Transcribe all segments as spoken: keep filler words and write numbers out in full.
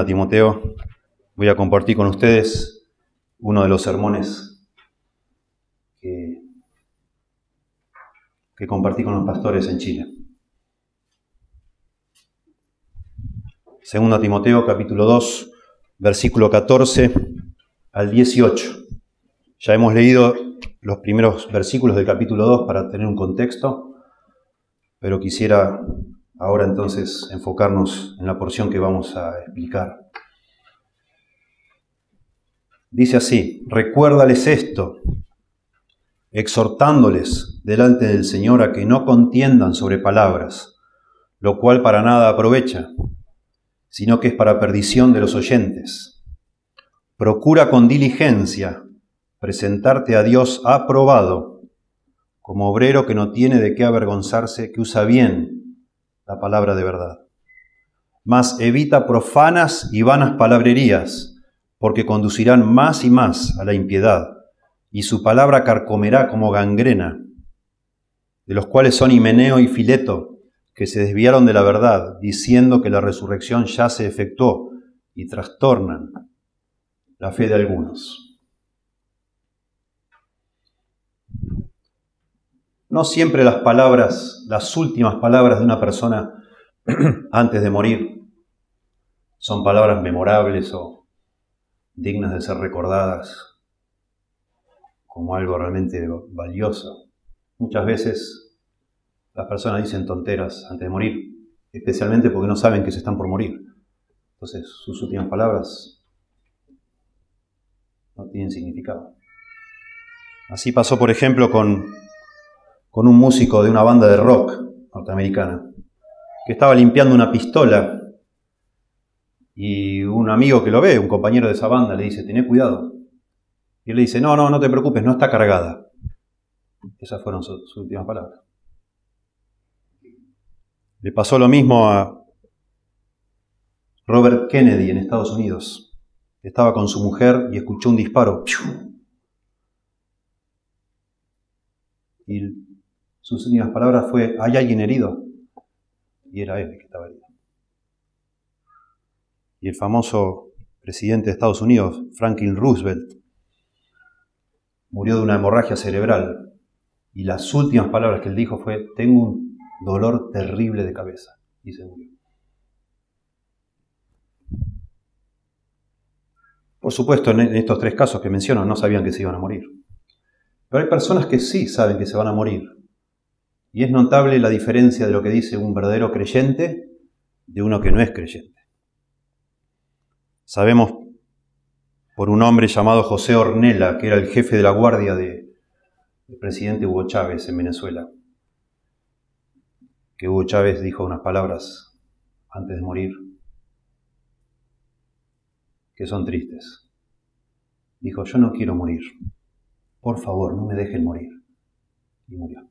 segunda Timoteo, voy a compartir con ustedes uno de los sermones que, que compartí con los pastores en Chile. segunda Timoteo, capítulo dos, versículo catorce al dieciocho. Ya hemos leído los primeros versículos del capítulo dos para tener un contexto, pero quisiera ahora entonces enfocarnos en la porción que vamos a explicar. Dice así: recuérdales esto, exhortándoles delante del Señor a que no contiendan sobre palabras, lo cual para nada aprovecha, sino que es para perdición de los oyentes. Procura con diligencia presentarte a Dios aprobado, como obrero que no tiene de qué avergonzarse, que usa bien la palabra de verdad. Mas evita profanas y vanas palabrerías, porque conducirán más y más a la impiedad, y su palabra carcomerá como gangrena, de los cuales son Himeneo y Fileto, que se desviaron de la verdad, diciendo que la resurrección ya se efectuó, y trastornan la fe de algunos. No siempre las palabras, las últimas palabras de una persona antes de morir son palabras memorables o dignas de ser recordadas como algo realmente valioso. Muchas veces las personas dicen tonteras antes de morir, especialmente porque no saben que se están por morir. Entonces sus últimas palabras no tienen significado. Así pasó, por ejemplo, con, con un músico de una banda de rock norteamericana que estaba limpiando una pistola y un amigo que lo ve, un compañero de esa banda, le dice: tené cuidado. Y él le dice: no, no, no te preocupes, no está cargada. Esas fueron sus, sus últimas palabras. Le pasó lo mismo a Robert Kennedy en Estados Unidos. Estaba con su mujer y escuchó un disparo. Y sus últimas palabras fue: ¿hay alguien herido? Y era él el que estaba herido. Y el famoso presidente de Estados Unidos, Franklin Roosevelt, murió de una hemorragia cerebral. Y las últimas palabras que él dijo fue: tengo un dolor terrible de cabeza. Y se murió. Por supuesto, en estos tres casos que menciono, no sabían que se iban a morir. Pero hay personas que sí saben que se van a morir. Y es notable la diferencia de lo que dice un verdadero creyente de uno que no es creyente. Sabemos por un hombre llamado José Ornella, que era el jefe de la guardia de, del presidente Hugo Chávez en Venezuela, que Hugo Chávez dijo unas palabras antes de morir que son tristes. Dijo: yo no quiero morir. Por favor, no me dejen morir. Y murió.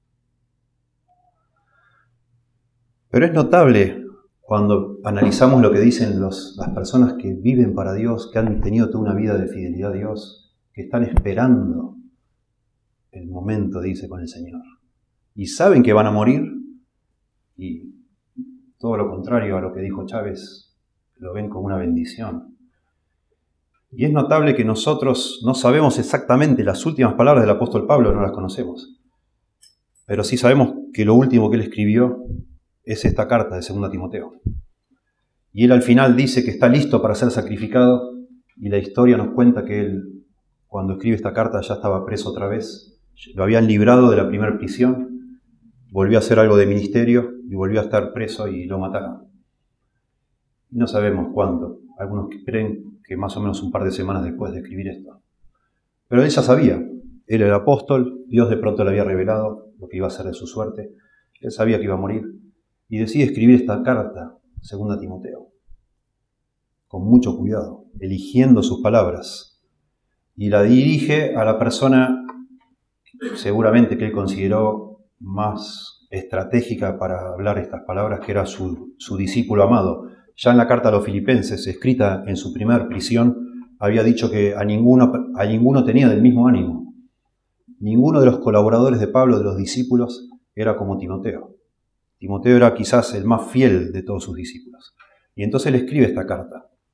Pero es notable cuando analizamos lo que dicen los, las personas que viven para Dios, que han tenido toda una vida de fidelidad a Dios, que están esperando el momento, dice, con el Señor. Y saben que van a morir, y todo lo contrario a lo que dijo Chávez, lo ven como una bendición. Y es notable que nosotros no sabemos exactamente las últimas palabras del apóstol Pablo, no las conocemos. Pero sí sabemos que lo último que él escribió es esta carta de segunda Timoteo. Y él al final dice que está listo para ser sacrificado, y la historia nos cuenta que él, cuando escribe esta carta, ya estaba preso otra vez. Lo habían librado de la primera prisión, volvió a hacer algo de ministerio y volvió a estar preso y lo mataron. No sabemos cuándo. Algunos creen que más o menos un par de semanas después de escribir esto. Pero él ya sabía. Él era el apóstol, Dios de pronto le había revelado lo que iba a ser de su suerte. Él sabía que iba a morir. Y decide escribir esta carta, segunda Timoteo, con mucho cuidado, eligiendo sus palabras. Y la dirige a la persona seguramente que él consideró más estratégica para hablar estas palabras, que era su, su discípulo amado. Ya en la carta a los Filipenses, escrita en su primer prisión, había dicho que a ninguno, a ninguno tenía del mismo ánimo. Ninguno de los colaboradores de Pablo, de los discípulos, era como Timoteo. Timoteo era quizás el más fiel de todos sus discípulos. Y entonces él escribe esta carta.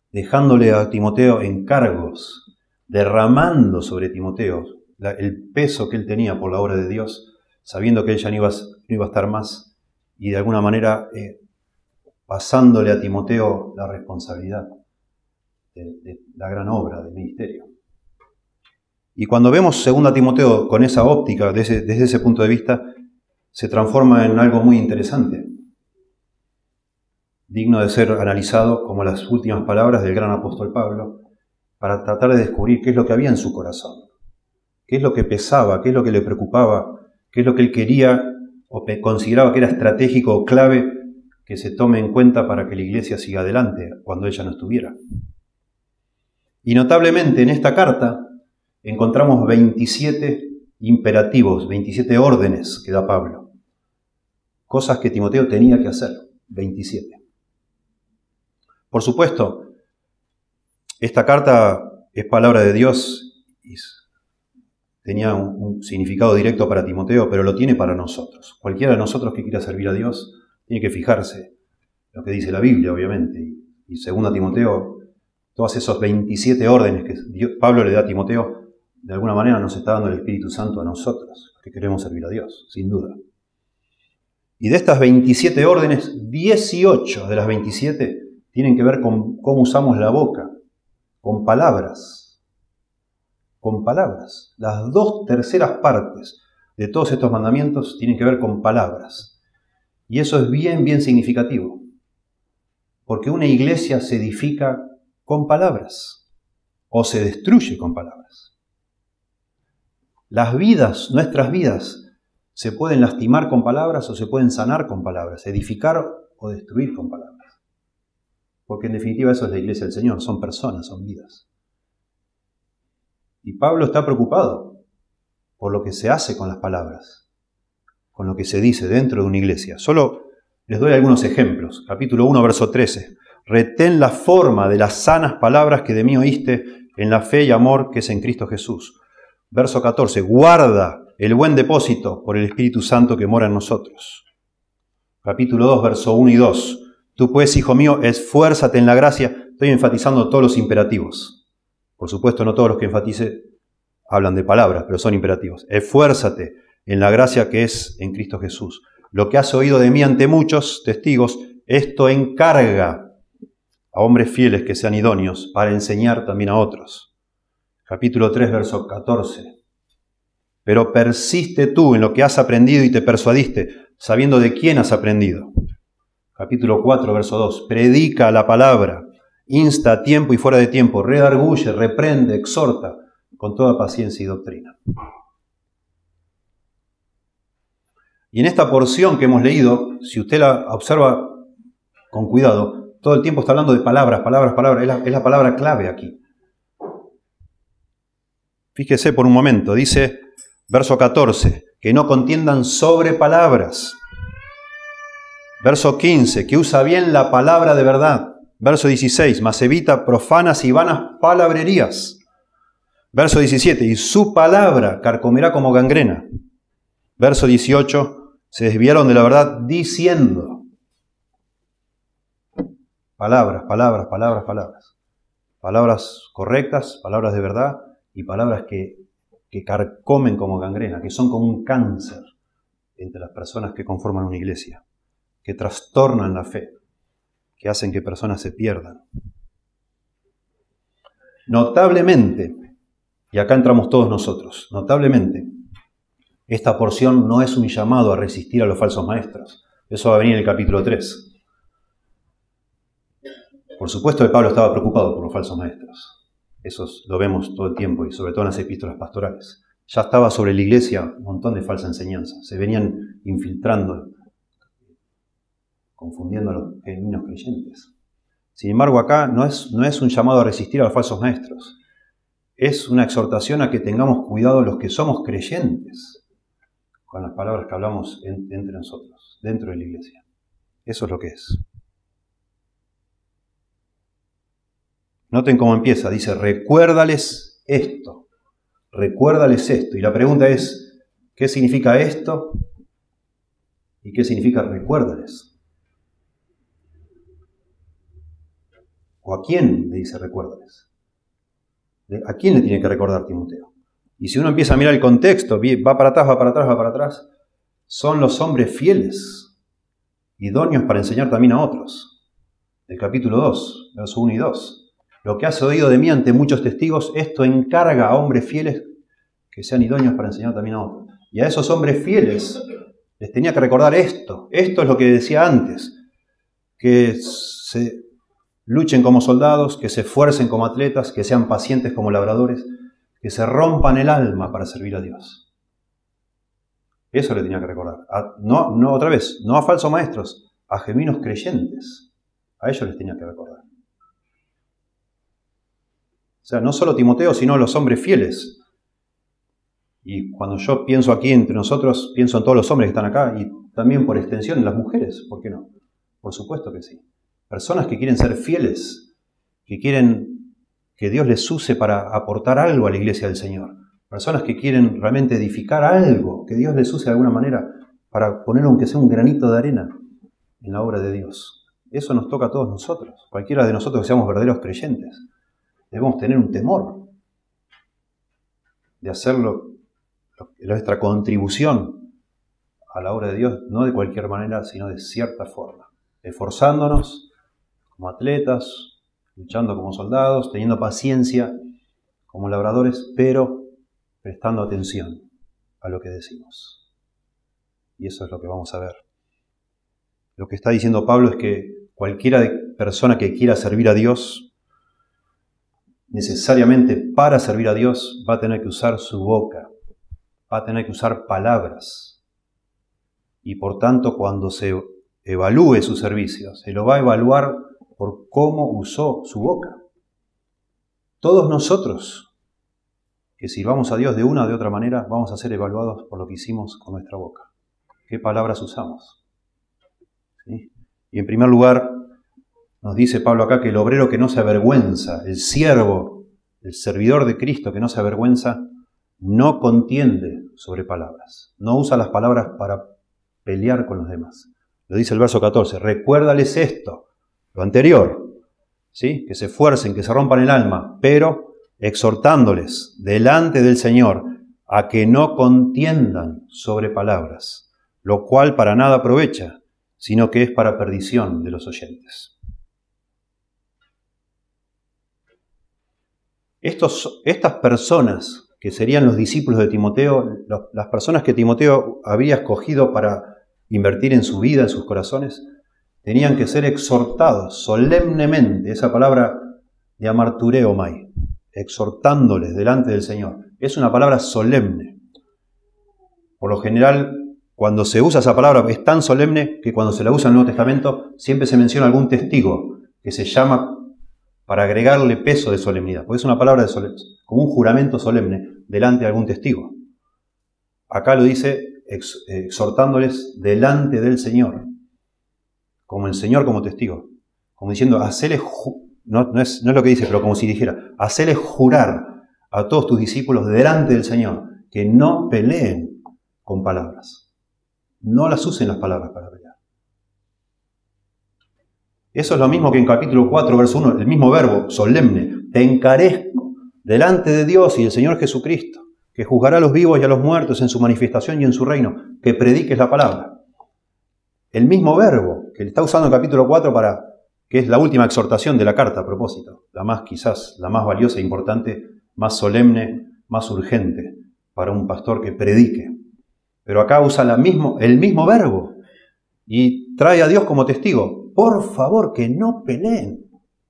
dejándole a Timoteo encargos, derramando sobre Timoteo la, el peso que él tenía por la obra de Dios, sabiendo que él ya no iba, no iba a estar más, y de alguna manera eh, pasándole a Timoteo la responsabilidad de, de la gran obra del ministerio. Y cuando vemos segunda Timoteo con esa óptica, desde, desde ese punto de vista, se transforma en algo muy interesante, digno de ser analizado como las últimas palabras del gran apóstol Pablo, para tratar de descubrir qué es lo que había en su corazón, qué es lo que pesaba, qué es lo que le preocupaba, qué es lo que él quería o consideraba que era estratégico o clave que se tome en cuenta para que la iglesia siga adelante cuando ella no estuviera. Y notablemente en esta carta encontramos veintisiete imperativos, veintisiete órdenes que da Pablo, cosas que Timoteo tenía que hacer, veintisiete. Por supuesto, esta carta es palabra de Dios y tenía un, un significado directo para Timoteo, pero lo tiene para nosotros. Cualquiera de nosotros que quiera servir a Dios tiene que fijarse en lo que dice la Biblia, obviamente. Y, y según Timoteo, todas esas veintisiete órdenes que Dios, Pablo le da a Timoteo, de alguna manera nos está dando el Espíritu Santo a nosotros, que queremos servir a Dios, sin duda. Y de estas veintisiete órdenes, dieciocho de las veintisiete tienen que ver con cómo usamos la boca, con palabras, con palabras. Las dos terceras partes de todos estos mandamientos tienen que ver con palabras. Y eso es bien, bien significativo, porque una iglesia se edifica con palabras o se destruye con palabras. Las vidas, nuestras vidas, se pueden lastimar con palabras o se pueden sanar con palabras, edificar o destruir con palabras. Porque en definitiva eso es la iglesia del Señor, son personas, son vidas. Y Pablo está preocupado por lo que se hace con las palabras, con lo que se dice dentro de una iglesia. Solo les doy algunos ejemplos. Capítulo uno, verso trece. Retén la forma de las sanas palabras que de mí oíste en la fe y amor que es en Cristo Jesús. Verso catorce. Guarda el buen depósito por el Espíritu Santo que mora en nosotros. Capítulo dos, verso uno y dos. Tú pues, hijo mío, esfuérzate en la gracia. Estoy enfatizando todos los imperativos. Por supuesto, no todos los que enfatice hablan de palabras, pero son imperativos. Esfuérzate en la gracia que es en Cristo Jesús. Lo que has oído de mí ante muchos testigos, esto encarga a hombres fieles que sean idóneos para enseñar también a otros. Capítulo tres, verso catorce. Pero persiste tú en lo que has aprendido y te persuadiste, sabiendo de quién has aprendido. Capítulo cuatro, verso dos. Predica la palabra, insta a tiempo y fuera de tiempo, redarguye, reprende, exhorta, con toda paciencia y doctrina. Y en esta porción que hemos leído, si usted la observa con cuidado, todo el tiempo está hablando de palabras, palabras, palabras. Es la, es la palabra clave aquí. Fíjese por un momento, dice, verso catorce, que no contiendan sobre palabras. Verso quince, que usa bien la palabra de verdad. Verso dieciséis, mas evita profanas y vanas palabrerías. Verso diecisiete, y su palabra carcomerá como gangrena. Verso dieciocho, se desviaron de la verdad diciendo. Palabras, palabras, palabras, palabras. Palabras correctas, palabras de verdad y palabras que, que carcomen como gangrena, que son como un cáncer entre las personas que conforman una iglesia, que trastornan la fe, que hacen que personas se pierdan. Notablemente, y acá entramos todos nosotros, notablemente, esta porción no es un llamado a resistir a los falsos maestros. Eso va a venir en el capítulo tres. Por supuesto que Pablo estaba preocupado por los falsos maestros. Eso lo vemos todo el tiempo y sobre todo en las epístolas pastorales. Ya estaba sobre la iglesia un montón de falsa enseñanza. Se venían infiltrando, confundiendo a los genuinos creyentes. Sin embargo, acá no es, no es un llamado a resistir a los falsos maestros. Es una exhortación a que tengamos cuidado los que somos creyentes con las palabras que hablamos en, entre nosotros, dentro de la iglesia. Eso es lo que es. Noten cómo empieza. Dice, recuérdales esto. Recuérdales esto. Y la pregunta es, ¿qué significa esto? ¿Y qué significa recuérdales? ¿O a quién le dice recuérdales? ¿A quién le tiene que recordar Timoteo? Y si uno empieza a mirar el contexto, va para atrás, va para atrás, va para atrás, son los hombres fieles, idóneos para enseñar también a otros. Del capítulo dos, versos uno y dos. Lo que has oído de mí ante muchos testigos, esto encarga a hombres fieles que sean idóneos para enseñar también a otros. Y a esos hombres fieles les tenía que recordar esto. Esto es lo que decía antes. Que se luchen como soldados, que se esfuercen como atletas, que sean pacientes como labradores, que se rompan el alma para servir a Dios. Eso le tenía que recordar. A, no, no, otra vez, no a falsos maestros, a genuinos creyentes. A ellos les tenía que recordar. O sea, no solo Timoteo, sino los hombres fieles. Y cuando yo pienso aquí entre nosotros, pienso en todos los hombres que están acá y también por extensión en las mujeres. ¿Por qué no? Por supuesto que sí. Personas que quieren ser fieles, que quieren que Dios les use para aportar algo a la iglesia del Señor. Personas que quieren realmente edificar algo, que Dios les use de alguna manera para poner aunque sea un granito de arena en la obra de Dios. Eso nos toca a todos nosotros. Cualquiera de nosotros que seamos verdaderos creyentes. Debemos tener un temor de hacerlo, nuestra contribución a la obra de Dios, no de cualquier manera, sino de cierta forma. Esforzándonos como atletas, luchando como soldados, teniendo paciencia como labradores, pero prestando atención a lo que decimos. Y eso es lo que vamos a ver. Lo que está diciendo Pablo es que cualquiera persona que quiera servir a Dios, necesariamente para servir a Dios va a tener que usar su boca, va a tener que usar palabras. Y por tanto, cuando se evalúe su servicio, se lo va a evaluar por cómo usó su boca. Todos nosotros que sirvamos a Dios de una o de otra manera, vamos a ser evaluados por lo que hicimos con nuestra boca. ¿Qué palabras usamos? ¿Sí? Y en primer lugar, nos dice Pablo acá que el obrero que no se avergüenza, el siervo, el servidor de Cristo que no se avergüenza, no contiende sobre palabras. No usa las palabras para pelear con los demás. Lo dice el verso catorce. Recuérdales esto, lo anterior, ¿sí? Que se esfuercen, que se rompan el alma, pero exhortándoles delante del Señor a que no contiendan sobre palabras, lo cual para nada aprovecha, sino que es para perdición de los oyentes. Estos, estas personas que serían los discípulos de Timoteo, los, las personas que Timoteo había escogido para invertir en su vida, en sus corazones, tenían que ser exhortados solemnemente, esa palabra de amartureomai, exhortándoles delante del Señor. Es una palabra solemne. Por lo general, cuando se usa esa palabra es tan solemne que cuando se la usa en el Nuevo Testamento siempre se menciona algún testigo que se llama para agregarle peso de solemnidad, porque es una palabra de solemnidad, como un juramento solemne delante de algún testigo. Acá lo dice ex, exhortándoles delante del Señor, como el Señor como testigo, como diciendo, haceles, no, no, es, no es lo que dice, pero como si dijera, haceles jurar a todos tus discípulos delante del Señor, que no peleen con palabras, no las usen las palabras para pelear. Eso es lo mismo que en capítulo cuatro, verso uno, el mismo verbo, solemne. Te encarezco delante de Dios y del Señor Jesucristo, que juzgará a los vivos y a los muertos en su manifestación y en su reino, que prediques la palabra. El mismo verbo que está usando en capítulo cuatro para, que es la última exhortación de la carta a propósito, la más quizás, la más valiosa e importante, más solemne, más urgente para un pastor que predique. Pero acá usa la mismo, el mismo verbo y trae a Dios como testigo. Por favor, que no peleen.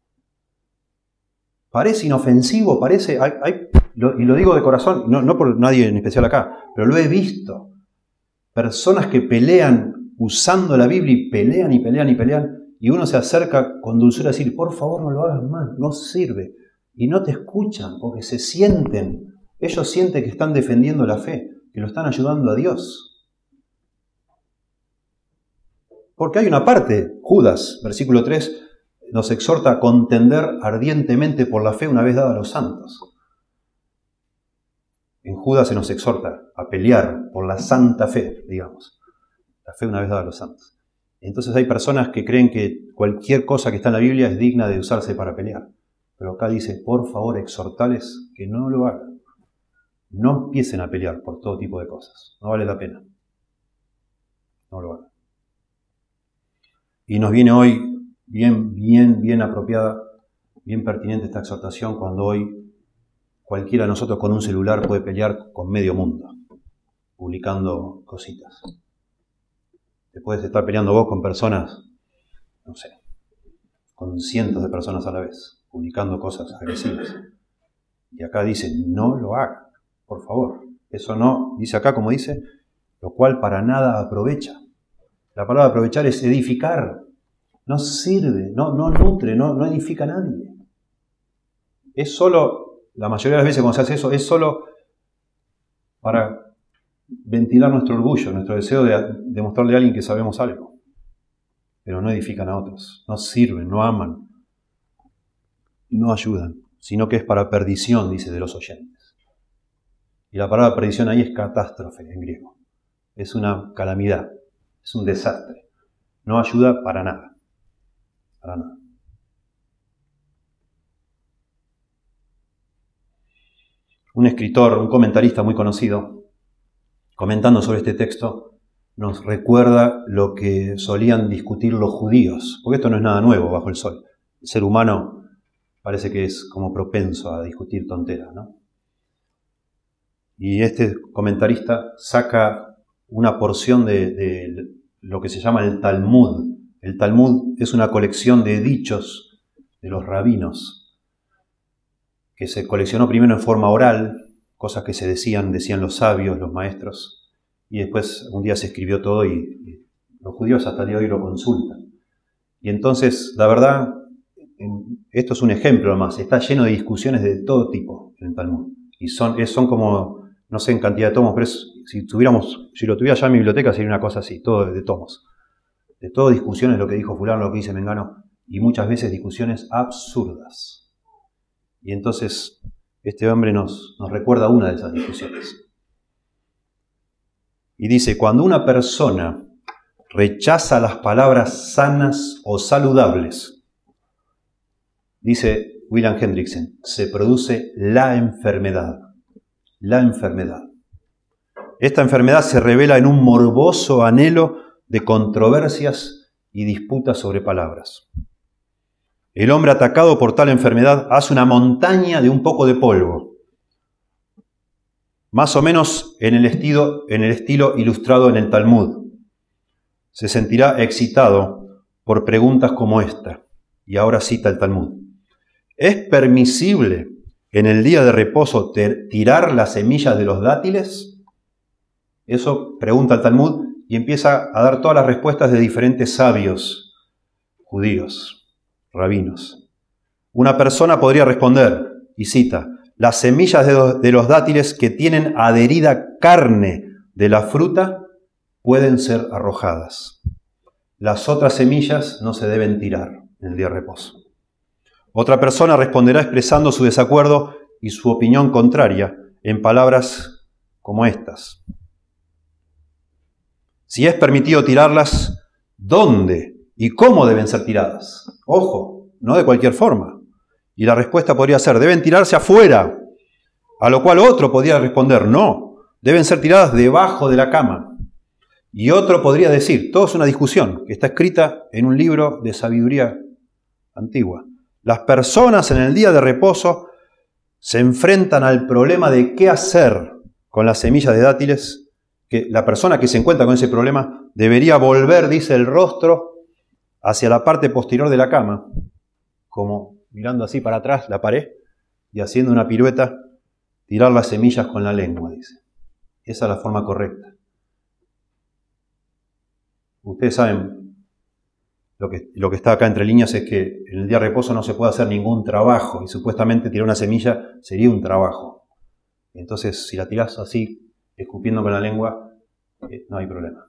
Parece inofensivo, parece... Hay, hay, lo, y lo digo de corazón, no, no por nadie en especial acá, pero lo he visto. Personas que pelean usando la Biblia y pelean y pelean y pelean, y uno se acerca con dulzura a decir, por favor, no lo hagas mal, no sirve. Y no te escuchan porque se sienten, ellos sienten que están defendiendo la fe, que lo están ayudando a Dios. Porque hay una parte, Judas, versículo tres, nos exhorta a contender ardientemente por la fe una vez dada a los santos. En Judas se nos exhorta a pelear por la santa fe, digamos. La fe una vez dada a los santos. Entonces hay personas que creen que cualquier cosa que está en la Biblia es digna de usarse para pelear. Pero acá dice, por favor, exhortales que no lo hagan. No empiecen a pelear por todo tipo de cosas. No vale la pena. No lo hagan. Y nos viene hoy bien, bien, bien apropiada, bien pertinente esta exhortación cuando hoy cualquiera de nosotros con un celular puede pelear con medio mundo, publicando cositas. Te puedes estar peleando vos con personas, no sé, con cientos de personas a la vez, publicando cosas agresivas. Y acá dice, no lo hagan, por favor. Eso no, dice acá como dice, lo cual para nada aprovecha. La palabra aprovechar es edificar. No sirve, no, no nutre, no, no edifica a nadie. Es solo, la mayoría de las veces cuando se hace eso, es solo para ventilar nuestro orgullo, nuestro deseo de demostrarle a alguien que sabemos algo. Pero no edifican a otros, no sirven, no aman, no ayudan, sino que es para perdición, dice, de los oyentes. Y la palabra perdición ahí es catástrofe en griego. Es una calamidad, es un desastre. No ayuda para nada, para nada. Un escritor, un comentarista muy conocido, comentando sobre este texto, nos recuerda lo que solían discutir los judíos, porque esto no es nada nuevo bajo el sol. El ser humano parece que es como propenso a discutir tonteras, ¿no? Y este comentarista saca una porción de, de lo que se llama el Talmud. El Talmud es una colección de dichos de los rabinos, que se coleccionó primero en forma oral, cosas que se decían, decían los sabios, los maestros, y después un día se escribió todo y, y los judíos hasta el día de hoy lo consultan. Y entonces, la verdad, en, esto es un ejemplo nomás, está lleno de discusiones de todo tipo en el Talmud. Y son, es, son como, no sé en cantidad de tomos, pero es, si tuviéramos, si lo tuviera ya en mi biblioteca sería una cosa así, todo de tomos. De todo discusiones, lo que dijo fulano, lo que dice mengano, y muchas veces discusiones absurdas. Y entonces este hombre nos, nos recuerda una de esas discusiones. Y dice, cuando una persona rechaza las palabras sanas o saludables, dice William Hendrickson, se produce la enfermedad. La enfermedad. Esta enfermedad se revela en un morboso anhelo de controversias y disputas sobre palabras. El hombre atacado por tal enfermedad hace una montaña de un poco de polvo, más o menos en el estilo, en el estilo ilustrado en el Talmud. Se sentirá excitado por preguntas como esta, y ahora cita el Talmud. ¿Es permisible en el día de reposo tirar las semillas de los dátiles? Eso pregunta el Talmud y empieza a dar todas las respuestas de diferentes sabios judíos, rabinos. Una persona podría responder, y cita, las semillas de los dátiles que tienen adherida carne de la fruta pueden ser arrojadas. Las otras semillas no se deben tirar en el día de reposo. Otra persona responderá expresando su desacuerdo y su opinión contraria en palabras como estas. Si es permitido tirarlas, ¿dónde y cómo deben ser tiradas? Ojo, no de cualquier forma. Y la respuesta podría ser, deben tirarse afuera. A lo cual otro podría responder, no, deben ser tiradas debajo de la cama. Y otro podría decir, todo es una discusión que está escrita en un libro de sabiduría antigua. Las personas en el día de reposo se enfrentan al problema de qué hacer con las semillas de dátiles, que la persona que se encuentra con ese problema debería volver, dice, el rostro hacia la parte posterior de la cama, como mirando así para atrás la pared y haciendo una pirueta, tirar las semillas con la lengua, dice. Esa es la forma correcta. Ustedes saben, lo que, lo que está acá entre líneas es que en el día de reposo no se puede hacer ningún trabajo y supuestamente tirar una semilla sería un trabajo. Entonces, si la tirás así, escupiendo con la lengua, eh, no hay problema.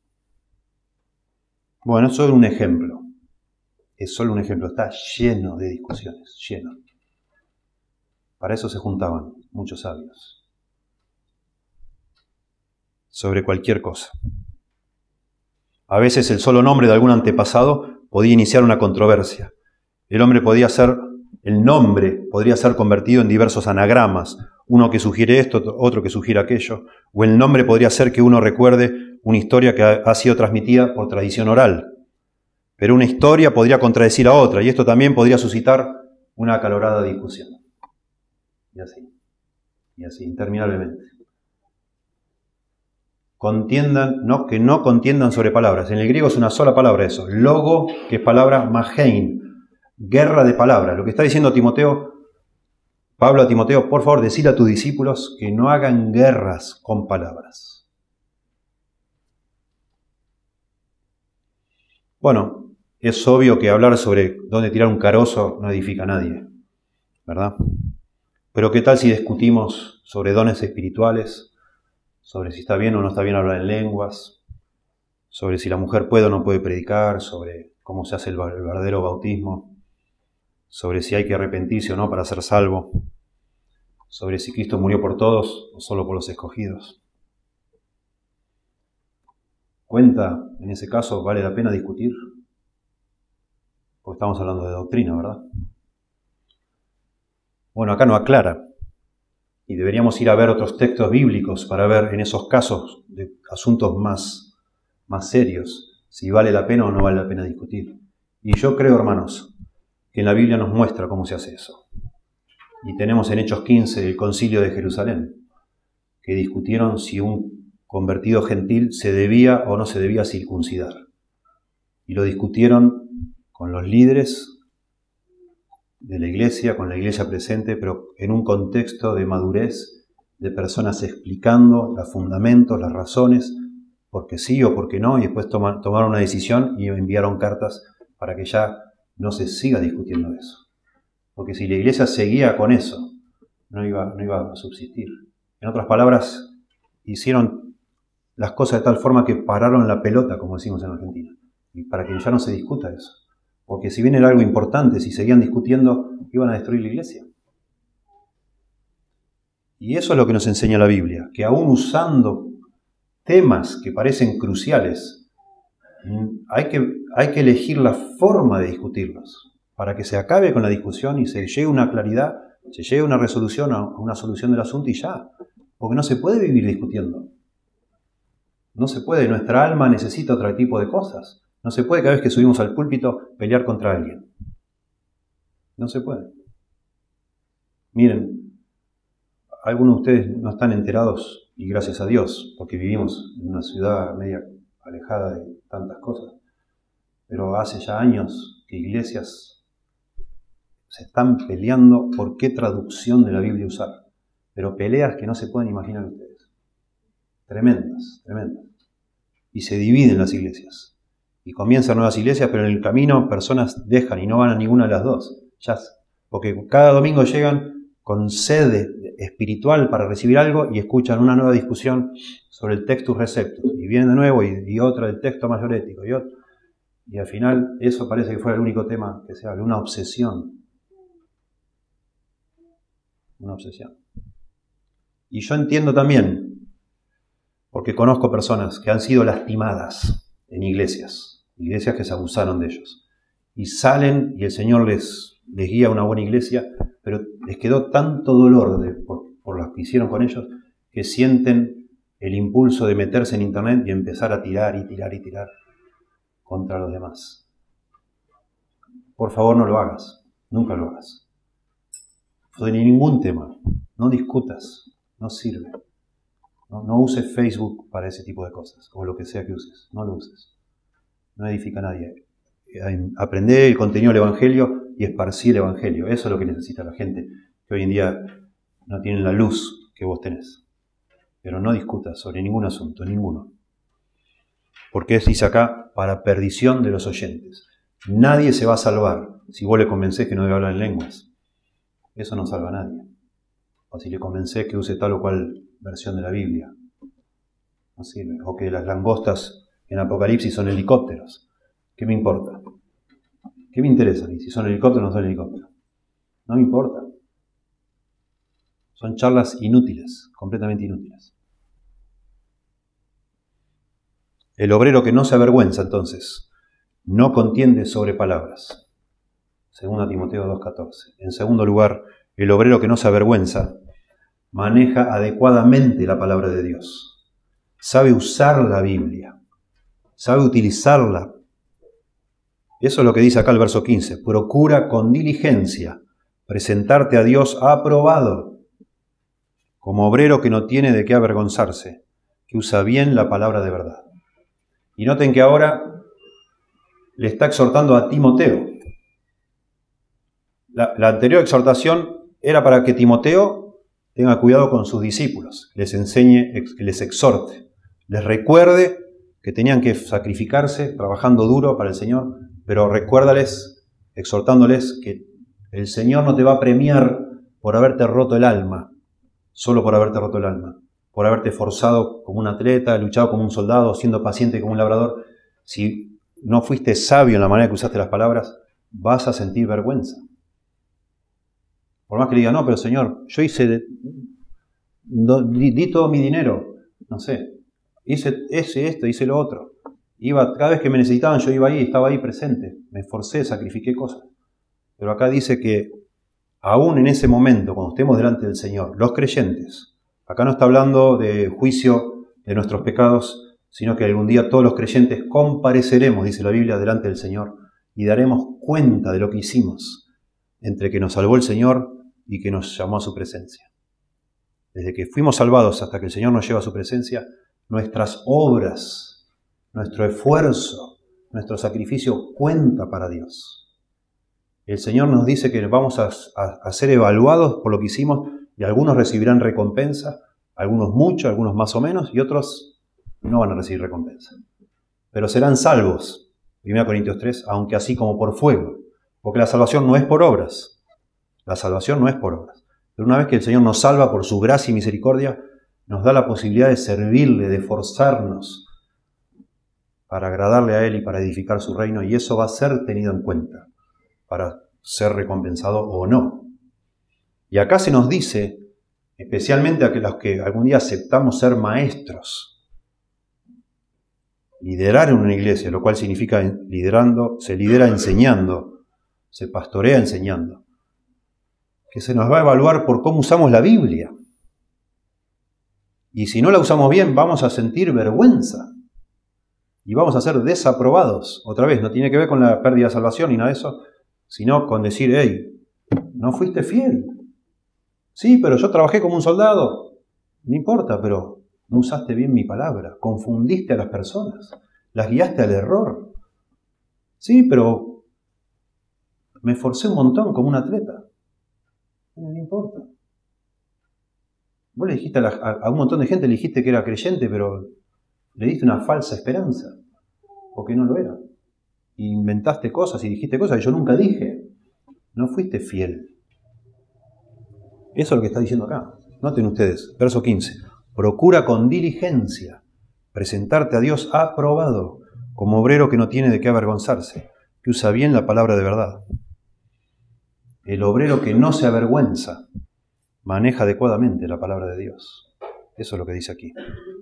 Bueno, eso es un ejemplo. Es solo un ejemplo. Está lleno de discusiones, lleno. Para eso se juntaban muchos sabios. Sobre cualquier cosa. A veces el solo nombre de algún antepasado podía iniciar una controversia. El hombre podía ser, el nombre podría ser convertido en diversos anagramas, uno que sugiere esto, otro que sugiere aquello, o el nombre podría ser que uno recuerde una historia que ha sido transmitida por tradición oral. Pero una historia podría contradecir a otra, y esto también podría suscitar una acalorada discusión. Y así, y así, interminablemente. Contiendan, no, que no contiendan sobre palabras. En el griego es una sola palabra eso. Logo, que es palabra, magein. Guerra de palabras. Lo que está diciendo Timoteo, Pablo a Timoteo, por favor, decile a tus discípulos que no hagan guerras con palabras. Bueno, es obvio que hablar sobre dónde tirar un carozo no edifica a nadie, ¿verdad? Pero ¿qué tal si discutimos sobre dones espirituales? Sobre si está bien o no está bien hablar en lenguas, sobre si la mujer puede o no puede predicar, sobre cómo se hace el verdadero bautismo, sobre si hay que arrepentirse o no para ser salvo, sobre si Cristo murió por todos o solo por los escogidos. ¿Cuenta, en ese caso, vale la pena discutir? Porque estamos hablando de doctrina, ¿verdad? Bueno, acá no aclara. Y deberíamos ir a ver otros textos bíblicos para ver en esos casos de asuntos más, más serios si vale la pena o no vale la pena discutir. Y yo creo, hermanos, que en la Biblia nos muestra cómo se hace eso. Y tenemos en Hechos quince el concilio de Jerusalén, que discutieron si un convertido gentil se debía o no se debía circuncidar. Y lo discutieron con los líderes de la iglesia, con la iglesia presente, pero en un contexto de madurez, de personas explicando los fundamentos, las razones, porque sí o porque no, y después toma, tomaron una decisión y enviaron cartas para que ya no se siga discutiendo eso. Porque si la iglesia seguía con eso, no iba, no iba a subsistir. En otras palabras, hicieron las cosas de tal forma que pararon la pelota, como decimos en Argentina, y para que ya no se discuta eso. Porque si bien era algo importante, si seguían discutiendo, iban a destruir la iglesia. Y eso es lo que nos enseña la Biblia, que aún usando temas que parecen cruciales, hay que, hay que elegir la forma de discutirlos, para que se acabe con la discusión y se llegue a una claridad, se llegue a una resolución, a una solución del asunto y ya. Porque no se puede vivir discutiendo. No se puede, nuestra alma necesita otro tipo de cosas. No se puede cada vez que subimos al púlpito pelear contra alguien. No se puede. Miren, algunos de ustedes no están enterados, y gracias a Dios, porque vivimos en una ciudad media alejada de tantas cosas. Pero hace ya años que iglesias se están peleando por qué traducción de la Biblia usar. Pero peleas que no se pueden imaginar ustedes. Tremendas, tremendas. Y se dividen las iglesias. Y comienzan nuevas iglesias, pero en el camino personas dejan y no van a ninguna de las dos. Ya, porque cada domingo llegan con sed espiritual para recibir algo y escuchan una nueva discusión sobre el textus receptus. Y vienen de nuevo y, y otra del texto mayorético y otro. Y al final eso parece que fue el único tema que se habla, una obsesión. Una obsesión. Y yo entiendo también, porque conozco personas que han sido lastimadas en iglesias, iglesias que se abusaron de ellos. Y salen y el Señor les, les guía a una buena iglesia, pero les quedó tanto dolor de, por, por lo que hicieron con ellos, que sienten el impulso de meterse en internet y empezar a tirar y tirar y tirar contra los demás. Por favor, no lo hagas. Nunca lo hagas. De ningún tema. No discutas. No sirve. No, no uses Facebook para ese tipo de cosas, o lo que sea que uses. No lo uses. No edifica a nadie. Aprender el contenido del Evangelio y esparcir el Evangelio. Eso es lo que necesita la gente que hoy en día no tienen la luz que vos tenés. Pero no discutas sobre ningún asunto, ninguno. Porque dice acá, para perdición de los oyentes. Nadie se va a salvar si vos le convencés que no debe hablar en lenguas. Eso no salva a nadie. O si le convencés que use tal o cual versión de la Biblia. No sirve. O que las langostas en Apocalipsis son helicópteros. ¿Qué me importa? ¿Qué me interesa? ¿Y si son helicópteros o no son helicópteros? No me importa. Son charlas inútiles, completamente inútiles. El obrero que no se avergüenza, entonces, no contiende sobre palabras. Segunda Timoteo dos catorce. En segundo lugar, el obrero que no se avergüenza maneja adecuadamente la palabra de Dios. Sabe usar la Biblia. Sabe utilizarla. Eso es lo que dice acá el verso quince. Procura con diligencia presentarte a Dios aprobado, como obrero que no tiene de qué avergonzarse, que usa bien la palabra de verdad. Y noten que ahora le está exhortando a Timoteo. La, la anterior exhortación era para que Timoteo tenga cuidado con sus discípulos, les enseñe, les exhorte, les recuerde que tenían que sacrificarse trabajando duro para el Señor, pero recuérdales, exhortándoles que el Señor no te va a premiar por haberte roto el alma, solo por haberte roto el alma, por haberte forzado como un atleta, luchado como un soldado, siendo paciente como un labrador. Si no fuiste sabio en la manera que usaste las palabras, vas a sentir vergüenza. Por más que le diga, no, pero Señor, yo hice, de, do, di, di todo mi dinero, no sé, hice ese, esto, hice lo otro. Iba, cada vez que me necesitaban yo iba ahí, estaba ahí presente, me esforcé, sacrifiqué cosas. Pero acá dice que aún en ese momento, cuando estemos delante del Señor, los creyentes, acá no está hablando de juicio de nuestros pecados, sino que algún día todos los creyentes compareceremos, dice la Biblia, delante del Señor y daremos cuenta de lo que hicimos entre que nos salvó el Señor y que nos llamó a su presencia. Desde que fuimos salvados hasta que el Señor nos lleva a su presencia, nuestras obras, nuestro esfuerzo, nuestro sacrificio cuenta para Dios. El Señor nos dice que vamos a, a, a ser evaluados por lo que hicimos y algunos recibirán recompensa, algunos mucho, algunos más o menos, y otros no van a recibir recompensa. Pero serán salvos, primera Corintios tres, aunque así como por fuego, porque la salvación no es por obras. La salvación no es por obras. Pero una vez que el Señor nos salva por su gracia y misericordia, nos da la posibilidad de servirle, de esforzarnos para agradarle a Él y para edificar su reino, y eso va a ser tenido en cuenta para ser recompensado o no. Y acá se nos dice, especialmente a los que algún día aceptamos ser maestros, liderar en una iglesia, lo cual significa liderando, se lidera enseñando, se pastorea enseñando, que se nos va a evaluar por cómo usamos la Biblia. Y si no la usamos bien, vamos a sentir vergüenza y vamos a ser desaprobados. Otra vez, no tiene que ver con la pérdida de salvación ni nada de eso, sino con decir, hey, no fuiste fiel. Sí, pero yo trabajé como un soldado. No importa, pero no usaste bien mi palabra. Confundiste a las personas. Las guiaste al error. Sí, pero me esforcé un montón como un atleta. No, no importa. Vos le dijiste a, la, a, a un montón de gente, le dijiste que era creyente, pero le diste una falsa esperanza. O que no lo era. Inventaste cosas y dijiste cosas que yo nunca dije. No fuiste fiel. Eso es lo que está diciendo acá. Noten ustedes, verso quince. Procura con diligencia presentarte a Dios aprobado, como obrero que no tiene de qué avergonzarse, que usa bien la palabra de verdad. El obrero que no se avergüenza maneja adecuadamente la palabra de Dios. Eso es lo que dice aquí.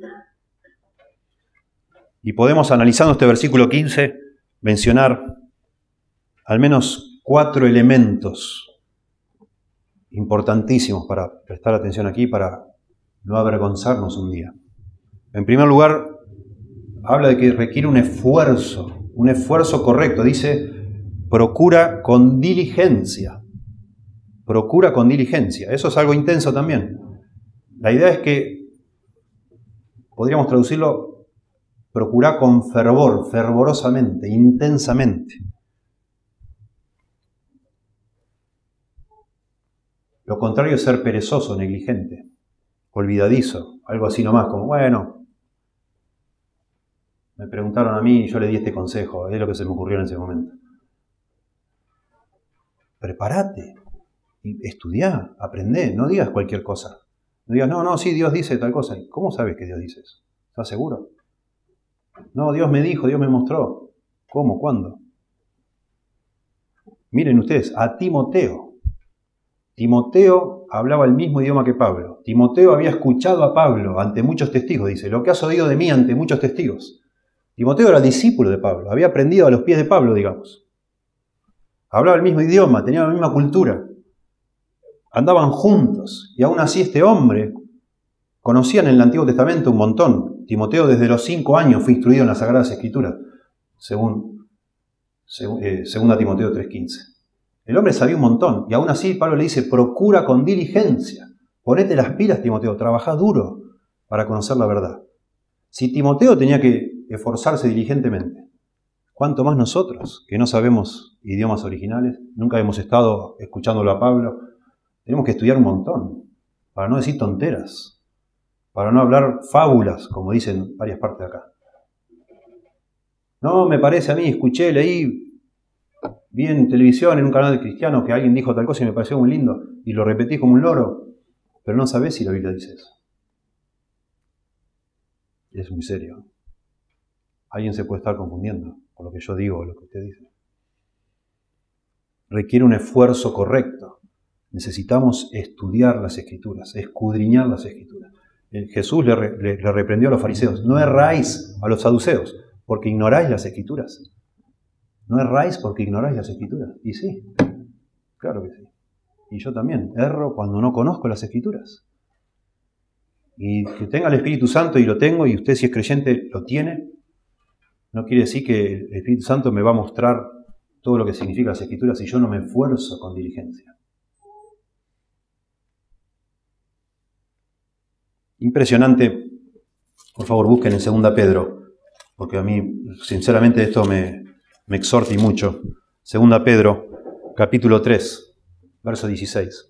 Y podemos, analizando este versículo quince, mencionar al menos cuatro elementos importantísimos para prestar atención aquí, para no avergonzarnos un día. En primer lugar, habla de que requiere un esfuerzo, un esfuerzo correcto. Dice, procura con diligencia. Procura con diligencia. Eso es algo intenso también. La idea es que, podríamos traducirlo, procura con fervor, fervorosamente, intensamente. Lo contrario es ser perezoso, negligente, olvidadizo, algo así nomás, como, bueno, me preguntaron a mí y yo le di este consejo, es lo que se me ocurrió en ese momento. Prepárate, estudiá, aprendé, no digas cualquier cosa. No digas, no, no, sí, Dios dice tal cosa. ¿Cómo sabes que Dios dice eso? ¿Estás seguro? No, Dios me dijo, Dios me mostró. ¿Cómo? ¿Cuándo? Miren ustedes, a Timoteo. Timoteo hablaba el mismo idioma que Pablo. Timoteo había escuchado a Pablo ante muchos testigos, dice, lo que has oído de mí ante muchos testigos. Timoteo era discípulo de Pablo, había aprendido a los pies de Pablo, digamos. Hablaba el mismo idioma, tenía la misma cultura. Andaban juntos y aún así este hombre conocía en el Antiguo Testamento un montón. Timoteo desde los cinco años fue instruido en las Sagradas Escrituras, según, según eh, segunda Timoteo tres quince. El hombre sabía un montón y aún así Pablo le dice, procura con diligencia, ponete las pilas, Timoteo, trabajá duro para conocer la verdad. Si Timoteo tenía que esforzarse diligentemente, ¿cuánto más nosotros, que no sabemos idiomas originales, nunca hemos estado escuchándolo a Pablo? Tenemos que estudiar un montón, para no decir tonteras, para no hablar fábulas, como dicen varias partes de acá. No, me parece a mí, escuché, leí, vi en televisión, en un canal cristiano, que alguien dijo tal cosa y me pareció muy lindo, y lo repetí como un loro, pero no sabés si la Biblia dice eso. Es muy serio. Alguien se puede estar confundiendo con lo que yo digo o lo que usted dice. Requiere un esfuerzo correcto. Necesitamos estudiar las Escrituras, escudriñar las Escrituras. Jesús le, le, le reprendió a los fariseos, no erráis a los saduceos, porque ignoráis las Escrituras. No erráis porque ignoráis las Escrituras. Y sí, claro que sí. Y yo también erro cuando no conozco las Escrituras. Y que tenga el Espíritu Santo, y lo tengo, y usted si es creyente lo tiene, no quiere decir que el Espíritu Santo me va a mostrar todo lo que significa las Escrituras si yo no me esfuerzo con diligencia. Impresionante. Por favor, busquen en segunda Pedro, porque a mí, sinceramente, esto me, me exhorta y mucho. segunda Pedro, capítulo tres, verso dieciséis.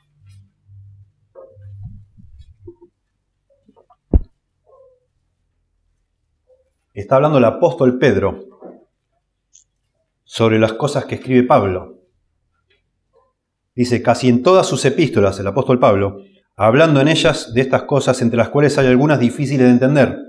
Está hablando el apóstol Pedro sobre las cosas que escribe Pablo. Dice, casi en todas sus epístolas, el apóstol Pablo, hablando en ellas de estas cosas, entre las cuales hay algunas difíciles de entender.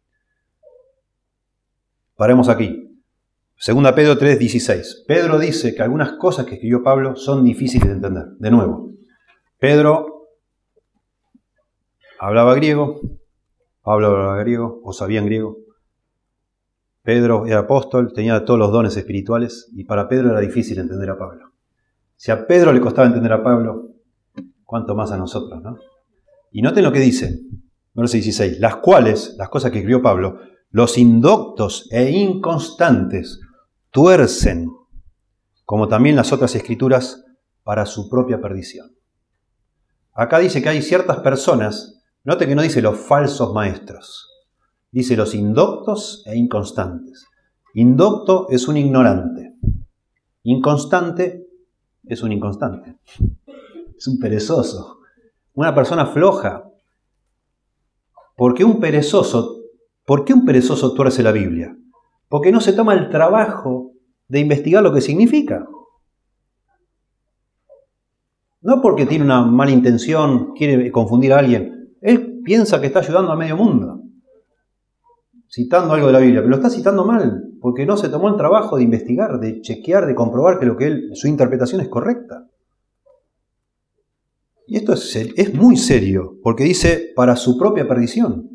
Paremos aquí. segunda Pedro tres, dieciséis. Pedro dice que algunas cosas que escribió Pablo son difíciles de entender. De nuevo, Pedro hablaba griego, Pablo hablaba griego, o sabían griego. Pedro era apóstol, tenía todos los dones espirituales, y para Pedro era difícil entender a Pablo. Si a Pedro le costaba entender a Pablo, cuánto más a nosotros, ¿no? Y noten lo que dice, verso dieciséis, las cuales, las cosas que escribió Pablo, los indoctos e inconstantes tuercen, como también las otras escrituras, para su propia perdición. Acá dice que hay ciertas personas, noten que no dice los falsos maestros, dice los indoctos e inconstantes. Indocto es un ignorante, inconstante es un inconstante, es un perezoso. Una persona floja. ¿Por qué un perezoso, por qué un perezoso tuerce la Biblia? Porque no se toma el trabajo de investigar lo que significa. No porque tiene una mala intención, quiere confundir a alguien. Él piensa que está ayudando a medio mundo, citando algo de la Biblia, pero lo está citando mal, porque no se tomó el trabajo de investigar, de chequear, de comprobar que lo que él, su interpretación es correcta. Y esto es, es muy serio, porque dice para su propia perdición.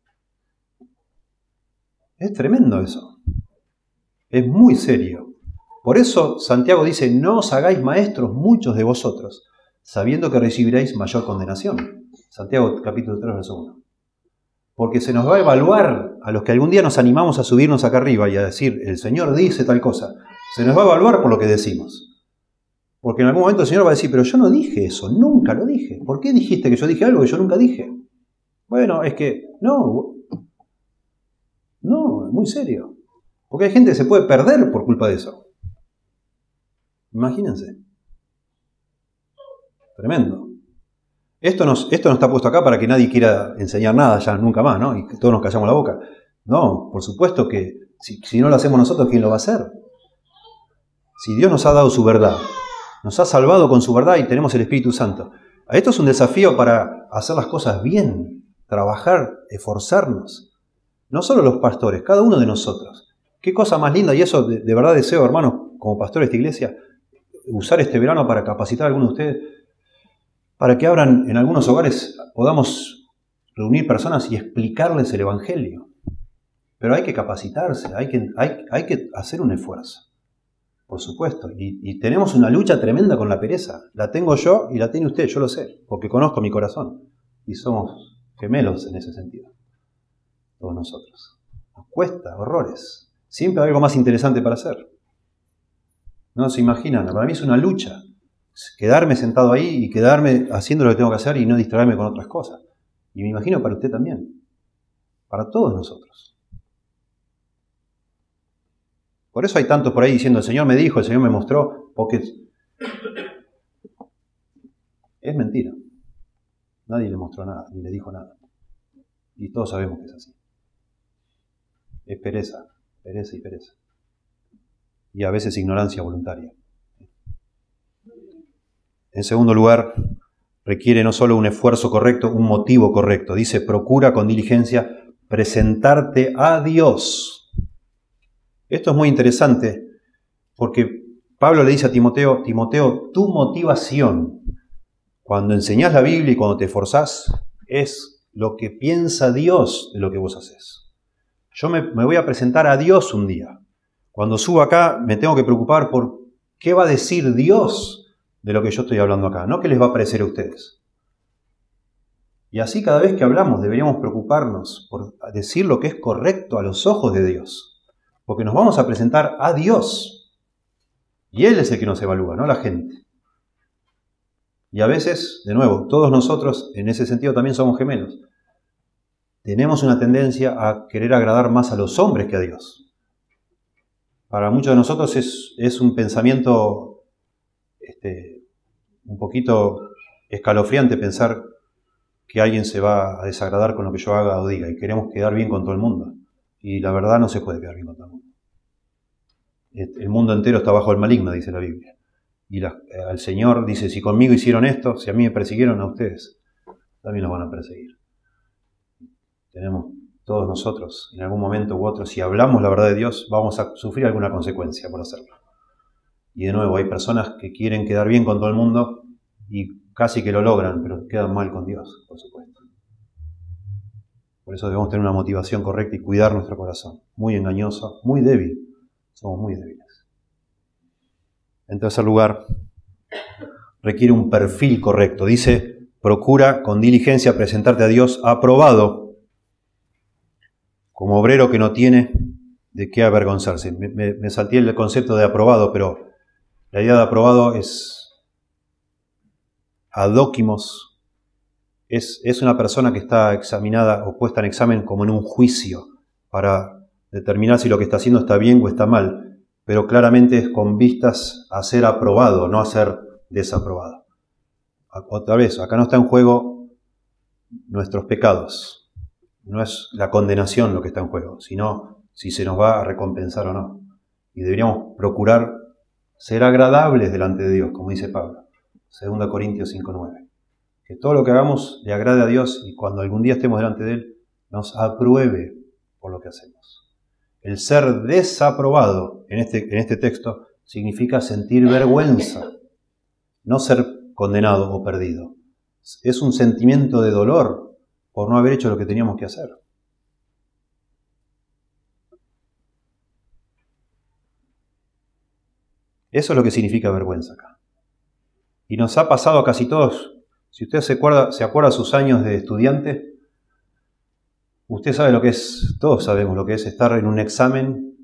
Es tremendo eso. Es muy serio. Por eso Santiago dice, no os hagáis maestros muchos de vosotros, sabiendo que recibiréis mayor condenación. Santiago capítulo tres, verso uno. Porque se nos va a evaluar, a los que algún día nos animamos a subirnos acá arriba y a decir, el Señor dice tal cosa, se nos va a evaluar por lo que decimos. Porque en algún momento el Señor va a decir, pero yo no dije eso, nunca lo dije. ¿Por qué dijiste que yo dije algo que yo nunca dije? Bueno, es que, no, no, es muy serio. Porque hay gente que se puede perder por culpa de eso. Imagínense. Tremendo. Esto, nos, esto no está puesto acá para que nadie quiera enseñar nada ya nunca más, ¿no? Y que todos nos callamos la boca. No, por supuesto que si, si no lo hacemos nosotros, ¿quién lo va a hacer? Si Dios nos ha dado su verdad, nos ha salvado con su verdad y tenemos el Espíritu Santo. Esto es un desafío para hacer las cosas bien, trabajar, esforzarnos. No solo los pastores, cada uno de nosotros. Qué cosa más linda, y eso de, de verdad deseo, hermanos, como pastor de esta iglesia, usar este verano para capacitar a algunos de ustedes, para que abran en algunos hogares, podamos reunir personas y explicarles el Evangelio. Pero hay que capacitarse, hay que, hay, hay que hacer un esfuerzo, por supuesto. Y, y tenemos una lucha tremenda con la pereza. La tengo yo y la tiene usted, yo lo sé, porque conozco mi corazón. Y somos gemelos en ese sentido, todos nosotros. Nos cuesta, horrores. Siempre hay algo más interesante para hacer. No se imaginan, para mí es una lucha. Quedarme sentado ahí y quedarme haciendo lo que tengo que hacer y no distraerme con otras cosas. Y me imagino para usted también. Para todos nosotros. Por eso hay tantos por ahí diciendo, el Señor me dijo, el Señor me mostró, porque es mentira. Nadie le mostró nada, ni le dijo nada. Y todos sabemos que es así. Es pereza, pereza y pereza. Y a veces ignorancia voluntaria. En segundo lugar, requiere no solo un esfuerzo correcto, un motivo correcto. Dice, procura con diligencia presentarte a Dios. Esto es muy interesante porque Pablo le dice a Timoteo, Timoteo, tu motivación cuando enseñás la Biblia y cuando te esforzás es lo que piensa Dios de lo que vos haces. Yo me, me voy a presentar a Dios un día. Cuando subo acá me tengo que preocupar por qué va a decir Dios de lo que yo estoy hablando acá, no qué les va a parecer a ustedes. Y así cada vez que hablamos deberíamos preocuparnos por decir lo que es correcto a los ojos de Dios. Porque nos vamos a presentar a Dios. Y Él es el que nos evalúa, no la gente. Y a veces, de nuevo, todos nosotros en ese sentido también somos gemelos. Tenemos una tendencia a querer agradar más a los hombres que a Dios. Para muchos de nosotros es, es un pensamiento este, un poquito escalofriante pensar que alguien se va a desagradar con lo que yo haga o diga y queremos quedar bien con todo el mundo. Y la verdad no se puede quedar bien con todo el mundo. El mundo entero está bajo el maligno, dice la Biblia. Y la, el Señor dice, si conmigo hicieron esto, si a mí me persiguieron, a ustedes también los van a perseguir. Tenemos todos nosotros, en algún momento u otro, si hablamos la verdad de Dios, vamos a sufrir alguna consecuencia por hacerlo. Y de nuevo, hay personas que quieren quedar bien con todo el mundo y casi que lo logran, pero quedan mal con Dios, por supuesto. Por eso debemos tener una motivación correcta y cuidar nuestro corazón. Muy engañoso, muy débil. Somos muy débiles. En tercer lugar, requiere un perfil correcto. Dice, procura con diligencia presentarte a Dios aprobado, como obrero que no tiene de qué avergonzarse. Me, me, me salté el concepto de aprobado, pero la idea de aprobado es adóquimos. Es, es una persona que está examinada o puesta en examen como en un juicio para determinar si lo que está haciendo está bien o está mal, pero claramente es con vistas a ser aprobado, no a ser desaprobado. Otra vez, acá no está en juego nuestros pecados, no es la condenación lo que está en juego, sino si se nos va a recompensar o no. Y deberíamos procurar ser agradables delante de Dios, como dice Pablo, segunda Corintios cinco nueve. Que todo lo que hagamos le agrade a Dios y cuando algún día estemos delante de Él, nos apruebe por lo que hacemos. El ser desaprobado en este, en este texto significa sentir vergüenza, no ser condenado o perdido. Es un sentimiento de dolor por no haber hecho lo que teníamos que hacer. Eso es lo que significa vergüenza acá. Y nos ha pasado a casi todos. Si usted se acuerda, se acuerda sus años de estudiante, usted sabe lo que es, todos sabemos lo que es estar en un examen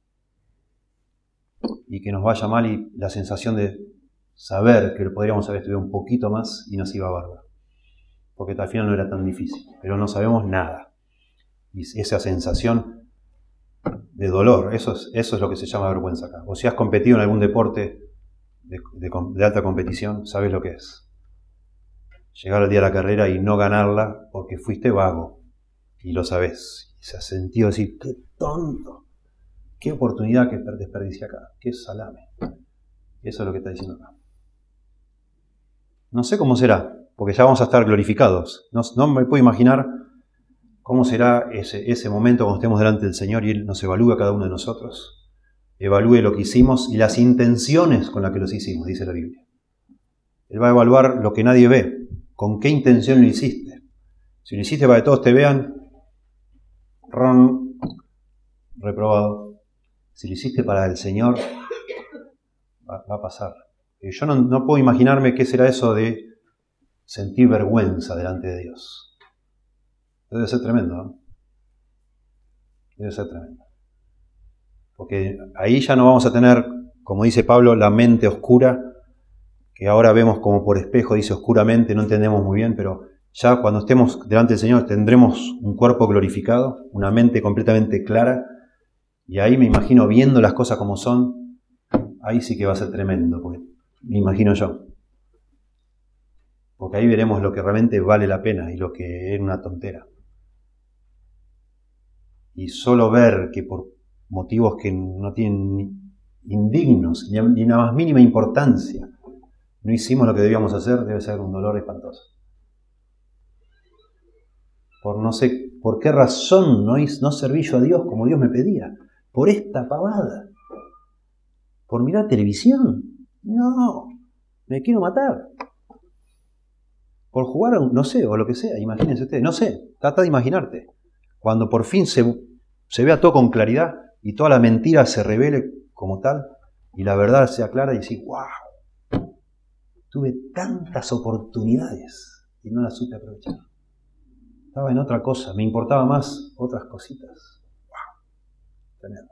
y que nos vaya mal y la sensación de saber que podríamos haber estudiado un poquito más y nos iba bárbaro. Porque al final no era tan difícil, pero no sabemos nada. Y esa sensación de dolor, eso es, eso es lo que se llama vergüenza acá. O si has competido en algún deporte de, de, de alta competición, sabes lo que es. Llegar al día de la carrera y no ganarla porque fuiste vago. Y lo sabés. Y se ha sentido decir, qué tonto. Qué oportunidad que desperdicié acá. Qué salame. Eso es lo que está diciendo acá. No sé cómo será, porque ya vamos a estar glorificados. No, no me puedo imaginar cómo será ese, ese momento cuando estemos delante del Señor y Él nos evalúe a cada uno de nosotros. Evalúe lo que hicimos y las intenciones con las que los hicimos, dice la Biblia. Él va a evaluar lo que nadie ve. ¿Con qué intención lo hiciste? Si lo hiciste para que todos te vean, ron, reprobado, si lo hiciste para el Señor, va, va a pasar. Yo no, no puedo imaginarme qué será eso de sentir vergüenza delante de Dios. Debe ser tremendo, ¿no? Debe ser tremendo. Porque ahí ya no vamos a tener, como dice Pablo, la mente oscura, que ahora vemos como por espejo, dice oscuramente, no entendemos muy bien, pero ya cuando estemos delante del Señor tendremos un cuerpo glorificado, una mente completamente clara, y ahí me imagino viendo las cosas como son, ahí sí que va a ser tremendo, porque me imagino yo. Porque ahí veremos lo que realmente vale la pena y lo que es una tontera. Y solo ver que por motivos que no tienen ni indignos, ni la más mínima importancia, no hicimos lo que debíamos hacer, debe ser un dolor espantoso. Por no sé por qué razón no, no serví yo a Dios como Dios me pedía. Por esta pavada. Por mirar televisión. No, me quiero matar. Por jugar, no sé, o lo que sea, imagínense ustedes. No sé, trata de imaginarte. Cuando por fin se, se vea todo con claridad y toda la mentira se revele como tal y la verdad sea clara y decir, wow, tuve tantas oportunidades y no las supe aprovechar. Estaba en otra cosa, me importaba más otras cositas. Wow, tremendo.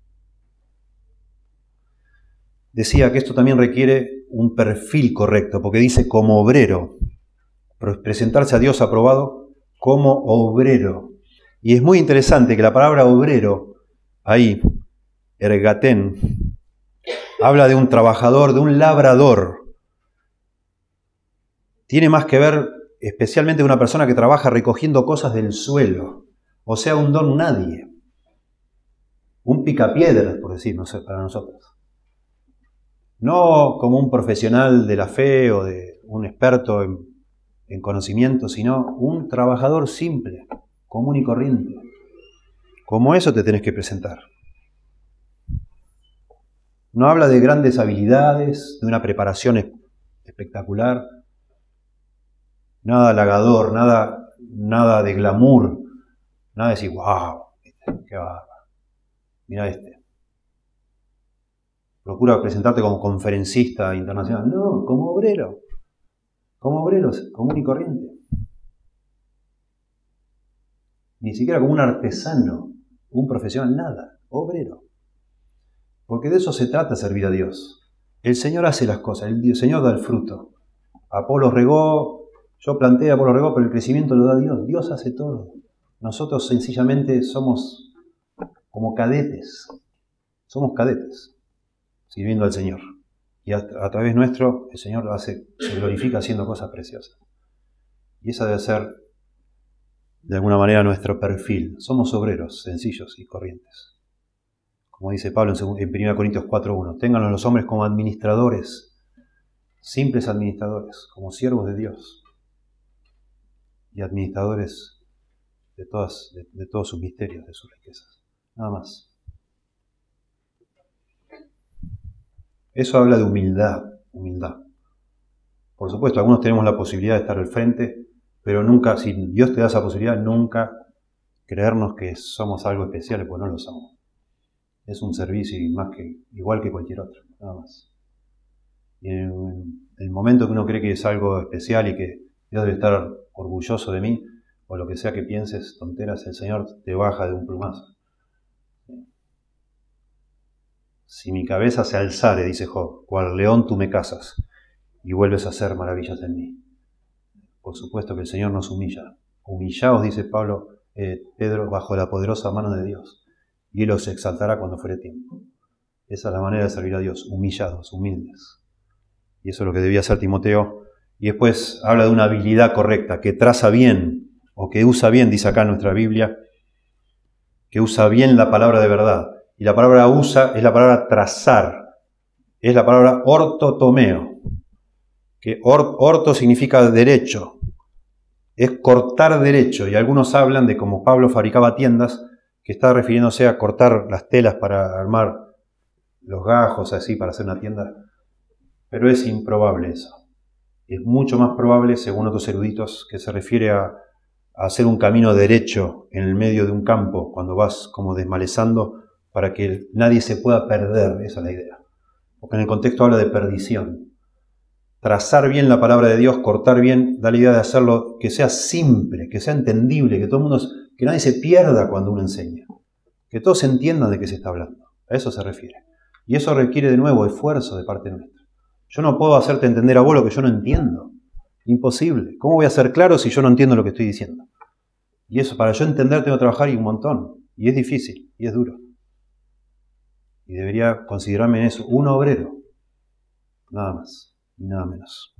Decía que esto también requiere un perfil correcto, porque dice como obrero, presentarse a Dios aprobado como obrero. Y es muy interesante que la palabra obrero, ahí, ergatén, habla de un trabajador, de un labrador. Tiene más que ver especialmente de una persona que trabaja recogiendo cosas del suelo, o sea, un don nadie, un picapiedras, por decir, no sé, para nosotros. No como un profesional de la fe o de un experto en, en conocimiento, sino un trabajador simple, común y corriente. Como eso te tenés que presentar. No habla de grandes habilidades, de una preparación espectacular, nada halagador, nada, nada de glamour, nada de decir, wow, qué bárbaro, mira este. Procura presentarte como conferencista internacional. No, como obrero. Como obrero común y corriente. Ni siquiera como un artesano, un profesional, nada. Obrero. Porque de eso se trata servir a Dios. El Señor hace las cosas, el Señor da el fruto. Apolo regó, yo planté, Apolo regó, pero el crecimiento lo da Dios. Dios hace todo. Nosotros sencillamente somos como cadetes. Somos cadetes. Sirviendo al Señor. Y a, a través nuestro, el Señor lo hace, se glorifica haciendo cosas preciosas. Y esa debe ser, de alguna manera, nuestro perfil. Somos obreros, sencillos y corrientes. Como dice Pablo en primera Corintios cuatro uno. Ténganlos los hombres como administradores, simples administradores, como siervos de Dios. Y administradores de, todas, de, de todos sus misterios, de sus riquezas. Nada más. Eso habla de humildad, humildad. Por supuesto, algunos tenemos la posibilidad de estar al frente, pero nunca, si Dios te da esa posibilidad, nunca creernos que somos algo especial, pues no lo somos. Es un servicio y más que, igual que cualquier otro, nada más. Y en el momento que uno cree que es algo especial y que Dios debe estar orgulloso de mí, o lo que sea que pienses, tonteras, el Señor te baja de un plumazo. Si mi cabeza se alzare, dice Job, cual león tú me cazas y vuelves a hacer maravillas en mí. Por supuesto que el Señor nos humilla. Humillaos, dice Pablo, eh, Pedro, bajo la poderosa mano de Dios, y Él os exaltará cuando fuere tiempo. Esa es la manera de servir a Dios, humillados, humildes. Y eso es lo que debía hacer Timoteo. Y después habla de una habilidad correcta, que traza bien, o que usa bien, dice acá en nuestra Biblia, que usa bien la palabra de verdad. Y la palabra usa es la palabra trazar, es la palabra ortotomeo, que or, orto significa derecho, es cortar derecho, y algunos hablan de como Pablo fabricaba tiendas, que está refiriéndose a cortar las telas para armar los gajos, así, para hacer una tienda, pero es improbable eso. Es mucho más probable, según otros eruditos, que se refiere a, a hacer un camino derecho en el medio de un campo cuando vas como desmalezando para que nadie se pueda perder, esa es la idea. Porque en el contexto habla de perdición. Trazar bien la palabra de Dios, cortar bien, da la idea de hacerlo que sea simple, que sea entendible, que todo el mundo, que nadie se pierda cuando uno enseña. Que todos entiendan de qué se está hablando. A eso se refiere. Y eso requiere de nuevo esfuerzo de parte nuestra. Yo no puedo hacerte entender a vos lo que yo no entiendo. Imposible. ¿Cómo voy a ser claro si yo no entiendo lo que estoy diciendo? Y eso, para yo entender, tengo que trabajar y un montón. Y es difícil, y es duro. Y debería considerarme en eso un obrero. Nada más, y nada menos.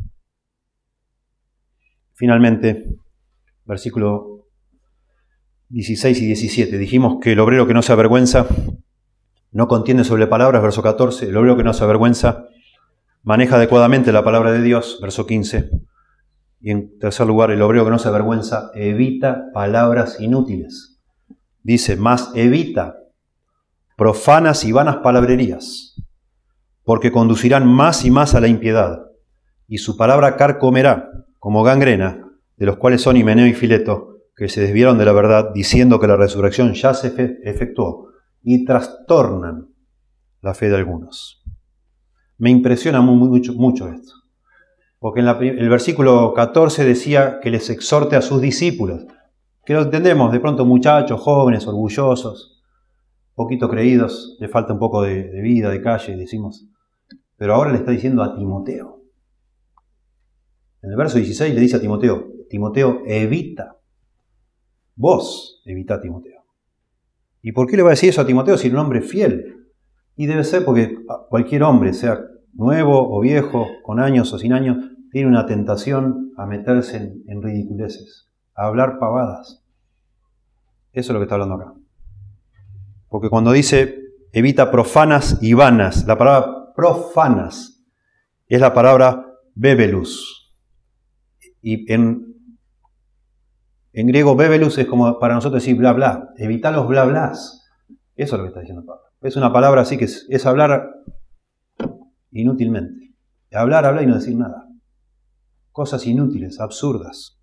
Finalmente, versículo dieciséis y diecisiete. Dijimos que el obrero que no se avergüenza no contiende sobre palabras, verso catorce. El obrero que no se avergüenza maneja adecuadamente la palabra de Dios, verso quince. Y en tercer lugar, el obrero que no se avergüenza evita palabras inútiles. Dice, más evita profanas y vanas palabrerías, porque conducirán más y más a la impiedad, y su palabra carcomerá como gangrena, de los cuales son Himeneo y Fileto, que se desviaron de la verdad, diciendo que la resurrección ya se efectuó, y trastornan la fe de algunos. Me impresiona mucho, mucho esto. Porque en la, el versículo catorce decía que les exhorte a sus discípulos, que lo entendemos, de pronto muchachos, jóvenes, orgullosos, poquito creídos, le falta un poco de, de vida, de calle, decimos. Pero ahora le está diciendo a Timoteo. En el verso dieciséis le dice a Timoteo, Timoteo, evita, vos evita a Timoteo. ¿Y por qué le va a decir eso a Timoteo si es un hombre fiel? Y debe ser porque cualquier hombre, sea nuevo o viejo, con años o sin años, tiene una tentación a meterse en, en ridiculeces, a hablar pavadas. Eso es lo que está hablando acá. Porque cuando dice evita profanas y vanas, la palabra profanas es la palabra bebelus. Y en, en griego bebelus es como para nosotros decir bla bla, evita los bla blas. Eso es lo que está diciendo Pablo. Es una palabra así que es, es hablar inútilmente. Hablar, hablar y no decir nada. Cosas inútiles, absurdas.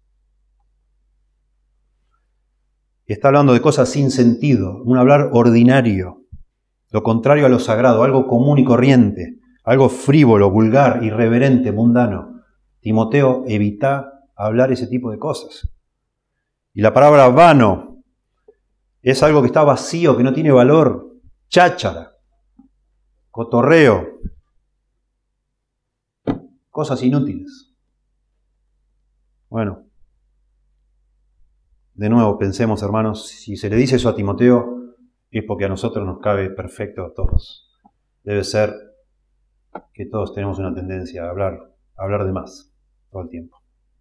Y está hablando de cosas sin sentido, un hablar ordinario, lo contrario a lo sagrado, algo común y corriente, algo frívolo, vulgar, irreverente, mundano. Timoteo, evita hablar ese tipo de cosas. Y la palabra vano es algo que está vacío, que no tiene valor, cháchara, cotorreo, cosas inútiles. Bueno, de nuevo pensemos, hermanos, si se le dice eso a Timoteo, es porque a nosotros nos cabe perfecto a todos. Debe ser que todos tenemos una tendencia a hablar, a hablar de más todo el tiempo.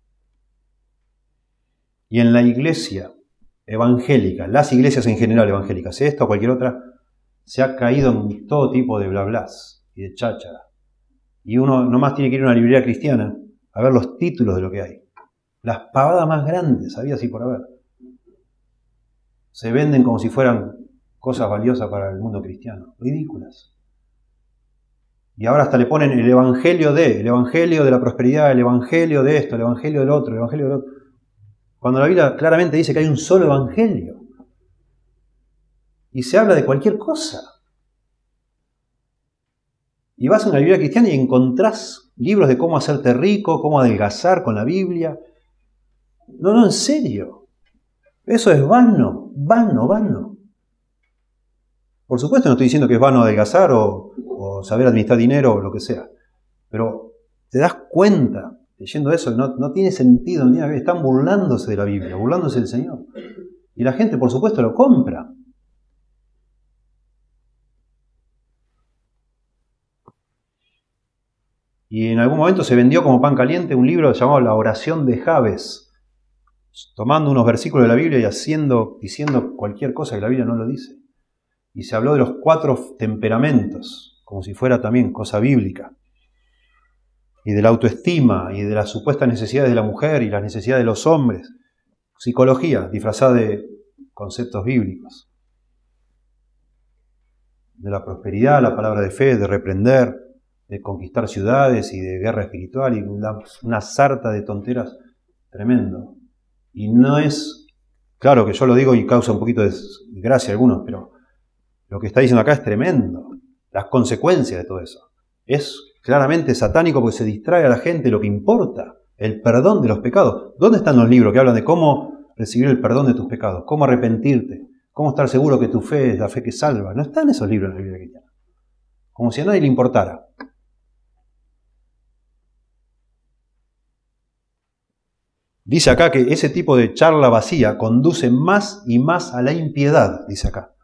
Y en la iglesia evangélica, las iglesias en general evangélicas, esta o cualquier otra, se ha caído en todo tipo de bla blas y de cháchara. Y uno nomás tiene que ir a una librería cristiana a ver los títulos de lo que hay. Las pavadas más grandes, había así por haber. Se venden como si fueran cosas valiosas para el mundo cristiano. Ridículas. Y ahora hasta le ponen el evangelio de, el evangelio de la prosperidad, el evangelio de esto, el evangelio del otro, el evangelio del otro. Cuando la Biblia claramente dice que hay un solo evangelio. Y se habla de cualquier cosa. Y vas a una Biblia cristiana y encontrás libros de cómo hacerte rico, cómo adelgazar con la Biblia. No, no, en serio. Eso es vano, vano, vano. Por supuesto no estoy diciendo que es vano adelgazar o, o saber administrar dinero o lo que sea. Pero te das cuenta, leyendo eso, que no, no tiene sentido. Están burlándose de la Biblia, burlándose del Señor. Y la gente, por supuesto, lo compra. Y en algún momento se vendió como pan caliente un libro llamado La oración de Jabes, tomando unos versículos de la Biblia y haciendo, diciendo cualquier cosa que la Biblia no lo dice. Y se habló de los cuatro temperamentos, como si fuera también cosa bíblica. Y de la autoestima, y de las supuestas necesidades de la mujer y las necesidades de los hombres. Psicología, disfrazada de conceptos bíblicos. De la prosperidad, la palabra de fe, de reprender, de conquistar ciudades y de guerra espiritual y una, una sarta de tonteras tremendo. Y no es Claro que yo lo digo y causa un poquito de gracia a algunos, pero lo que está diciendo acá es tremendo. Las consecuencias de todo eso. Es claramente satánico porque se distrae a la gente lo que importa, el perdón de los pecados. ¿Dónde están los libros que hablan de cómo recibir el perdón de tus pecados? ¿Cómo arrepentirte? ¿Cómo estar seguro que tu fe es la fe que salva? No están esos libros en la Biblia cristiana. Como si a nadie le importara. Dice acá que ese tipo de charla vacía conduce más y más a la impiedad, dice acá.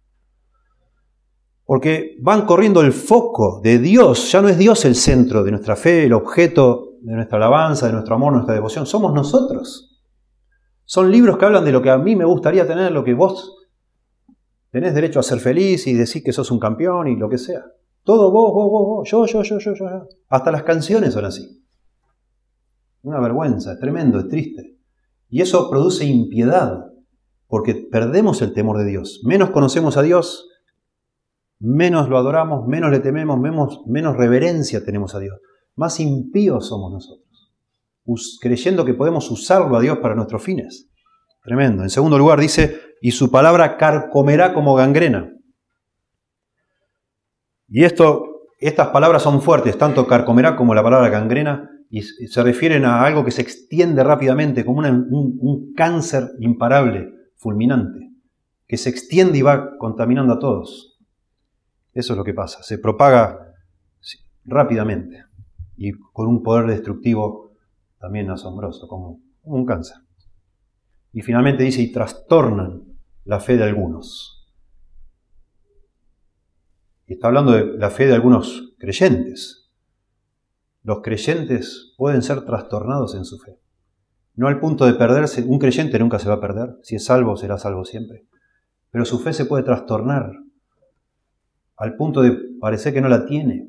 Porque van corriendo el foco de Dios. Ya no es Dios el centro de nuestra fe, el objeto de nuestra alabanza, de nuestro amor, nuestra devoción. Somos nosotros. Son libros que hablan de lo que a mí me gustaría tener, lo que vos tenés derecho a ser feliz y decir que sos un campeón y lo que sea. Todo vos, vos, vos, vos, yo, yo, yo, yo, yo. Hasta las canciones son así. Una vergüenza, es tremendo, es triste. Y eso produce impiedad, porque perdemos el temor de Dios. Menos conocemos a Dios, menos lo adoramos, menos le tememos, menos, menos reverencia tenemos a Dios. Más impíos somos nosotros, us, creyendo que podemos usarlo a Dios para nuestros fines. Tremendo. En segundo lugar dice, y su palabra carcomerá como gangrena. Y esto, estas palabras son fuertes, tanto carcomerá como la palabra gangrena, y se refieren a algo que se extiende rápidamente, como una, un, un cáncer imparable, fulminante, que se extiende y va contaminando a todos. Eso es lo que pasa, se propaga rápidamente y con un poder destructivo también asombroso, como un cáncer. Y finalmente dice, y trastornan la fe de algunos. Y está hablando de la fe de algunos creyentes. Los creyentes pueden ser trastornados en su fe. No al punto de perderse, un creyente nunca se va a perder, si es salvo será salvo siempre. Pero su fe se puede trastornar al punto de parecer que no la tiene.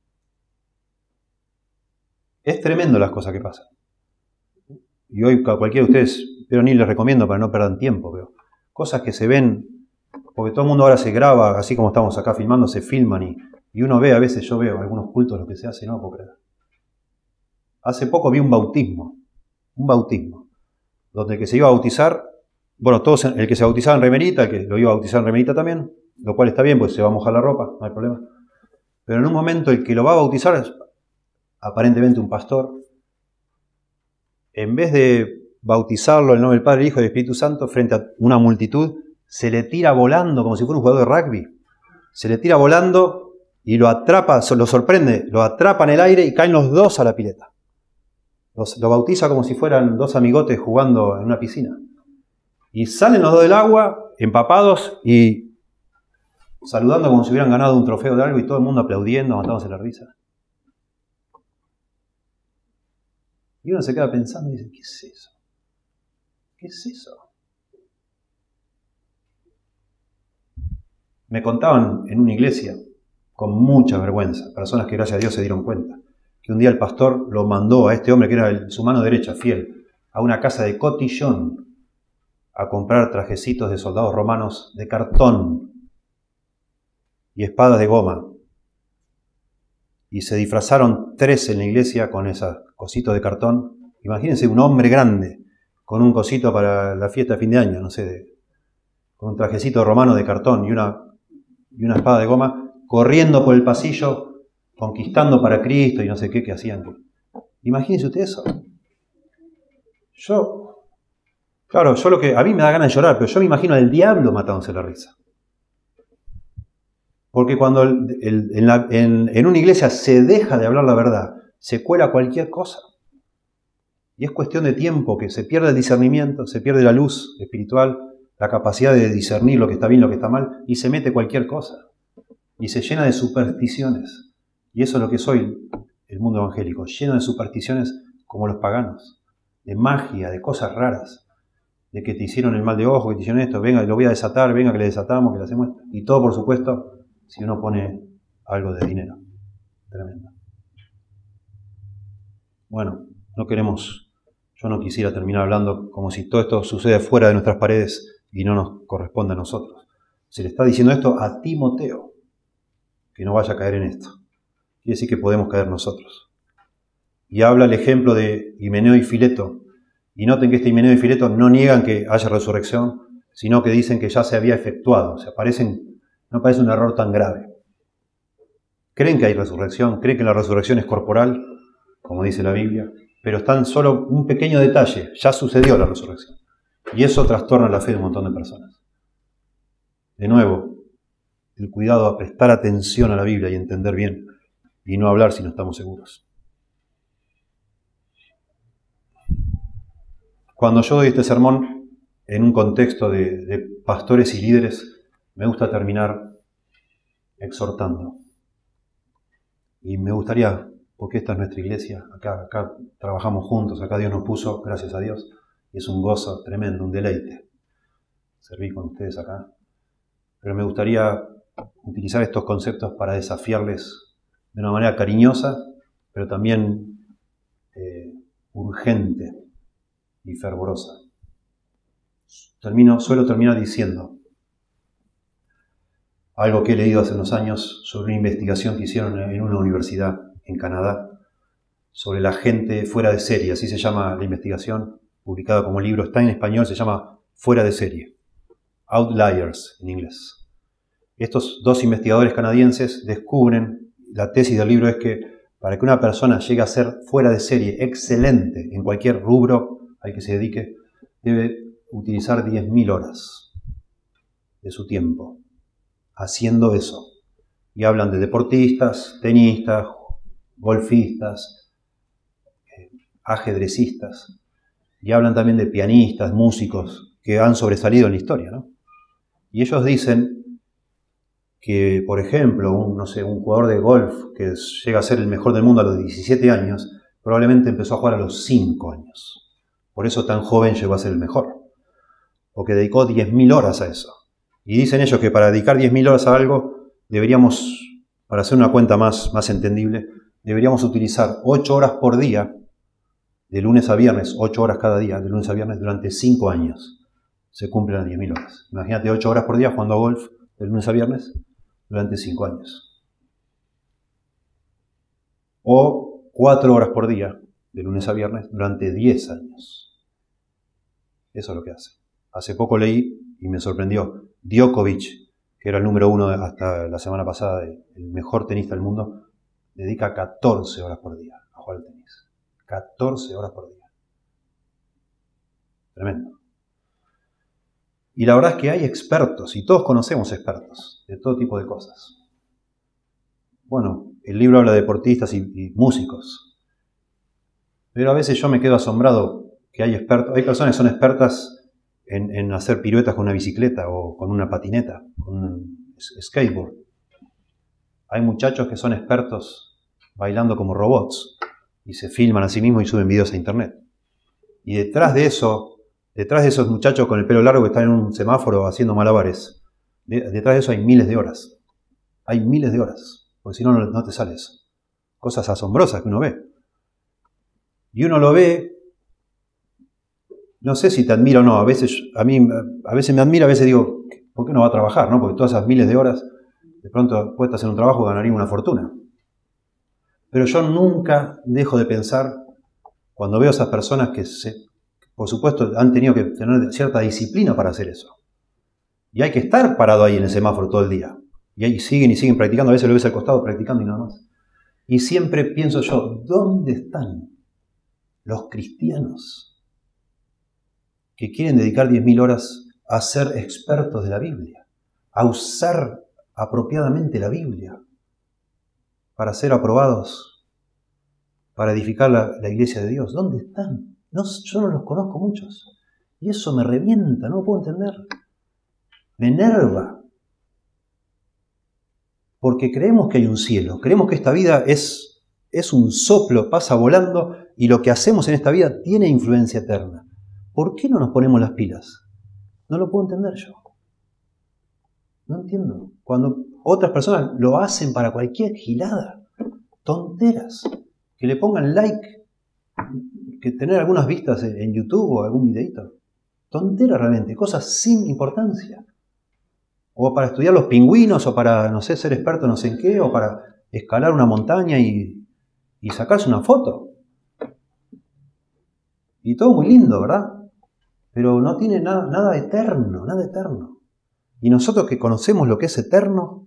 Es tremendo las cosas que pasan. Y hoy a cualquiera de ustedes, pero ni les recomiendo para no perdan tiempo, pero cosas que se ven, porque todo el mundo ahora se graba, así como estamos acá filmando, se filman y, y uno ve, a veces yo veo algunos cultos, lo que se hace, no puedo creer. Hace poco vi un bautismo, un bautismo, donde el que se iba a bautizar, bueno, todos, el que se bautizaba en remerita, el que lo iba a bautizar en remerita también, lo cual está bien, pues se va a mojar la ropa, no hay problema. Pero en un momento el que lo va a bautizar es aparentemente un pastor. En vez de bautizarlo en el nombre del Padre, el Hijo y del Espíritu Santo, frente a una multitud, se le tira volando como si fuera un jugador de rugby. Se le tira volando y lo atrapa, lo sorprende, lo atrapa en el aire y caen los dos a la pileta. Los, lo bautiza como si fueran dos amigotes jugando en una piscina. Y salen los dos del agua, empapados y saludando como si hubieran ganado un trofeo de algo y todo el mundo aplaudiendo, matándose la risa. Y uno se queda pensando y dice, ¿qué es eso? ¿Qué es eso? Me contaban en una iglesia, con mucha vergüenza, personas que gracias a Dios se dieron cuenta, que un día el pastor lo mandó a este hombre, que era el, su mano derecha, fiel, a una casa de cotillón a comprar trajecitos de soldados romanos de cartón y espadas de goma. Y se disfrazaron tres en la iglesia con esos cositos de cartón. Imagínense un hombre grande con un cosito para la fiesta de fin de año, no sé, de, con un trajecito romano de cartón y una, y una espada de goma, corriendo por el pasillo, conquistando para Cristo y no sé qué que hacían. Imagínense usted eso. Yo, claro, yo lo que, a mí me da ganas de llorar, pero yo me imagino al diablo matándose la risa. Porque cuando el, el, en, la, en, en una iglesia se deja de hablar la verdad, se cuela cualquier cosa. Y es cuestión de tiempo que se pierde el discernimiento, se pierde la luz espiritual, la capacidad de discernir lo que está bien y lo que está mal, y se mete cualquier cosa. Y se llena de supersticiones. Y eso es lo que es hoy el mundo evangélico, lleno de supersticiones como los paganos, de magia, de cosas raras, de que te hicieron el mal de ojo, que te hicieron esto, venga, lo voy a desatar, venga, que le desatamos, que le hacemos esto. Y todo, por supuesto, si uno pone algo de dinero. Tremendo. Bueno, no queremos, yo no quisiera terminar hablando como si todo esto sucede fuera de nuestras paredes y no nos corresponde a nosotros. Se le está diciendo esto a Timoteo, que no vaya a caer en esto. Quiere decir que podemos caer nosotros. Y habla el ejemplo de Himeneo y Fileto, Y noten que este Himeneo y Fileto no niegan que haya resurrección, sino que dicen que ya se había efectuado. O sea, parecen, no parece un error tan grave. Creen que hay resurrección, creen que la resurrección es corporal, como dice la Biblia, pero están solo un pequeño detalle, ya sucedió la resurrección. Y eso trastorna la fe de un montón de personas. De nuevo, el cuidado a prestar atención a la Biblia y entender bien, y no hablar si no estamos seguros. Cuando yo doy este sermón en un contexto de, de pastores y líderes, me gusta terminar exhortando. Y me gustaría, porque esta es nuestra iglesia, acá, acá trabajamos juntos, acá Dios nos puso, gracias a Dios, y es un gozo tremendo, un deleite servir con ustedes acá. Pero me gustaría utilizar estos conceptos para desafiarles de una manera cariñosa, pero también eh, urgente y fervorosa. Termino, suelo terminar diciendo algo que he leído hace unos años sobre una investigación que hicieron en una universidad en Canadá sobre la gente fuera de serie, así se llama la investigación, publicada como libro, está en español, se llama Fuera de serie, Outliers en inglés. Estos dos investigadores canadienses descubren, la tesis del libro es que para que una persona llegue a ser fuera de serie, excelente en cualquier rubro al que se dedique, debe utilizar diez mil horas de su tiempo haciendo eso. Y hablan de deportistas, tenistas, golfistas, eh, ajedrecistas. Y hablan también de pianistas, músicos que han sobresalido en la historia, ¿no? Y ellos dicen que, por ejemplo, un, no sé, un jugador de golf que llega a ser el mejor del mundo a los diecisiete años, probablemente empezó a jugar a los cinco años. Por eso tan joven llegó a ser el mejor. Porque dedicó diez mil horas a eso. Y dicen ellos que para dedicar diez mil horas a algo, deberíamos, para hacer una cuenta más, más entendible, deberíamos utilizar ocho horas por día, de lunes a viernes, ocho horas cada día, de lunes a viernes, durante cinco años. Se cumplen las diez mil horas. Imagínate ocho horas por día jugando a golf, de lunes a viernes, durante cinco años. O cuatro horas por día, de lunes a viernes, durante diez años. Eso es lo que hace. Hace poco leí y me sorprendió. Djokovic, que era el número uno hasta la semana pasada, el mejor tenista del mundo, dedica catorce horas por día a jugar al tenis. catorce horas por día. Tremendo. Y la verdad es que hay expertos, y todos conocemos expertos, de todo tipo de cosas. Bueno, el libro habla de deportistas y, y músicos. Pero a veces yo me quedo asombrado que hay expertos, hay personas que son expertas en, en hacer piruetas con una bicicleta o con una patineta, con un skateboard. Hay muchachos que son expertos bailando como robots y se filman a sí mismos y suben videos a internet. Y detrás de eso, detrás de esos muchachos con el pelo largo que están en un semáforo haciendo malabares, de, detrás de eso hay miles de horas. Hay miles de horas, porque si no, no, no te sale eso. Cosas asombrosas que uno ve. Y uno lo ve, no sé si te admira o no, a veces, a mí, a veces me admira, a veces digo, ¿por qué no va a trabajar? ¿No? Porque todas esas miles de horas, de pronto puestas en un trabajo ganaría una fortuna. Pero yo nunca dejo de pensar, cuando veo a esas personas que, se, por supuesto, han tenido que tener cierta disciplina para hacer eso. Y hay que estar parado ahí en el semáforo todo el día. Y ahí siguen y siguen practicando, a veces lo ves al costado practicando y nada más. Y siempre pienso yo, ¿dónde están los cristianos que quieren dedicar diez mil horas a ser expertos de la Biblia, a usar apropiadamente la Biblia para ser aprobados, para edificar la, la iglesia de Dios? ¿Dónde están? No, yo no los conozco muchos. Y eso me revienta, no lo puedo entender. Me enerva. Porque creemos que hay un cielo, creemos que esta vida es, es un soplo, pasa volando, y lo que hacemos en esta vida tiene influencia eterna. ¿Por qué no nos ponemos las pilas? No lo puedo entender yo. No entiendo. Cuando otras personas lo hacen para cualquier gilada, tonteras, que le pongan like, que tener algunas vistas en YouTube o algún videito. Tonteras realmente, cosas sin importancia. O para estudiar los pingüinos, o para, no sé, ser experto no sé en qué, o para escalar una montaña y, y sacarse una foto. Y todo muy lindo, ¿verdad? Pero no tiene nada, nada eterno, nada eterno. Y nosotros que conocemos lo que es eterno,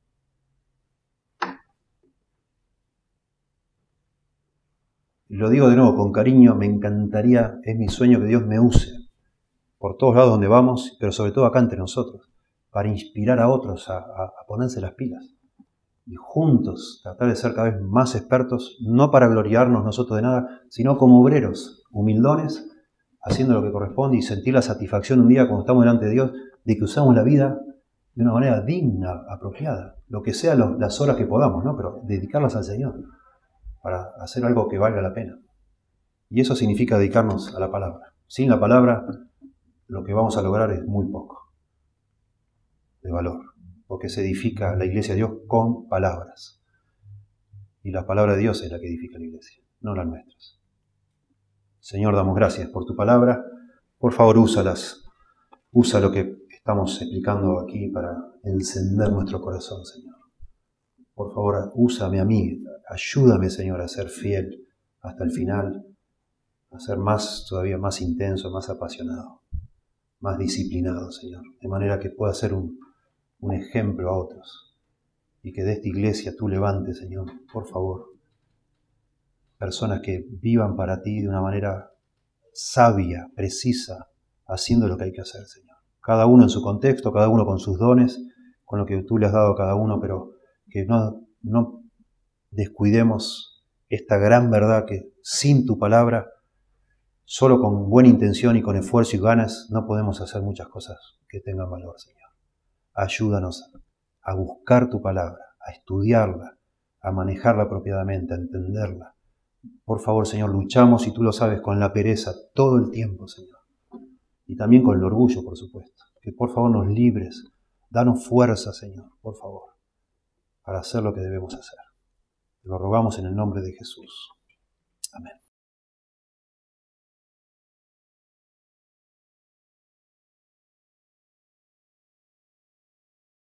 lo digo de nuevo con cariño, me encantaría, es mi sueño que Dios me use por todos lados donde vamos, pero sobre todo acá entre nosotros, para inspirar a otros a, a, a ponerse las pilas. Y juntos tratar de ser cada vez más expertos, no para gloriarnos nosotros de nada, sino como obreros, humildones, haciendo lo que corresponde y sentir la satisfacción un día cuando estamos delante de Dios de que usamos la vida de una manera digna, apropiada, lo que sea lo, las horas que podamos, ¿no? Pero dedicarlas al Señor para hacer algo que valga la pena. Y eso significa dedicarnos a la palabra. Sin la palabra, lo que vamos a lograr es muy poco de valor, porque se edifica la iglesia de Dios con palabras. Y la palabra de Dios es la que edifica la iglesia, no las nuestras. Señor, damos gracias por tu palabra. Por favor, úsalas. Usa lo que estamos explicando aquí para encender nuestro corazón, Señor. Por favor, úsame a mí. Ayúdame, Señor, a ser fiel hasta el final, a ser más, todavía más intenso, más apasionado, más disciplinado, Señor. De manera que pueda ser un, un ejemplo a otros. Y que de esta iglesia tú levantes, Señor, por favor, personas que vivan para ti de una manera sabia, precisa, haciendo lo que hay que hacer, Señor. Cada uno en su contexto, cada uno con sus dones, con lo que tú le has dado a cada uno, pero que no, no descuidemos esta gran verdad que sin tu palabra, solo con buena intención y con esfuerzo y ganas, no podemos hacer muchas cosas que tengan valor, Señor. Ayúdanos a buscar tu palabra, a estudiarla, a manejarla apropiadamente, a entenderla. Por favor, Señor, luchamos, y tú lo sabes, con la pereza todo el tiempo, Señor. Y también con el orgullo, por supuesto. Que por favor nos libres, danos fuerza, Señor, por favor, para hacer lo que debemos hacer. Te lo rogamos en el nombre de Jesús. Amén.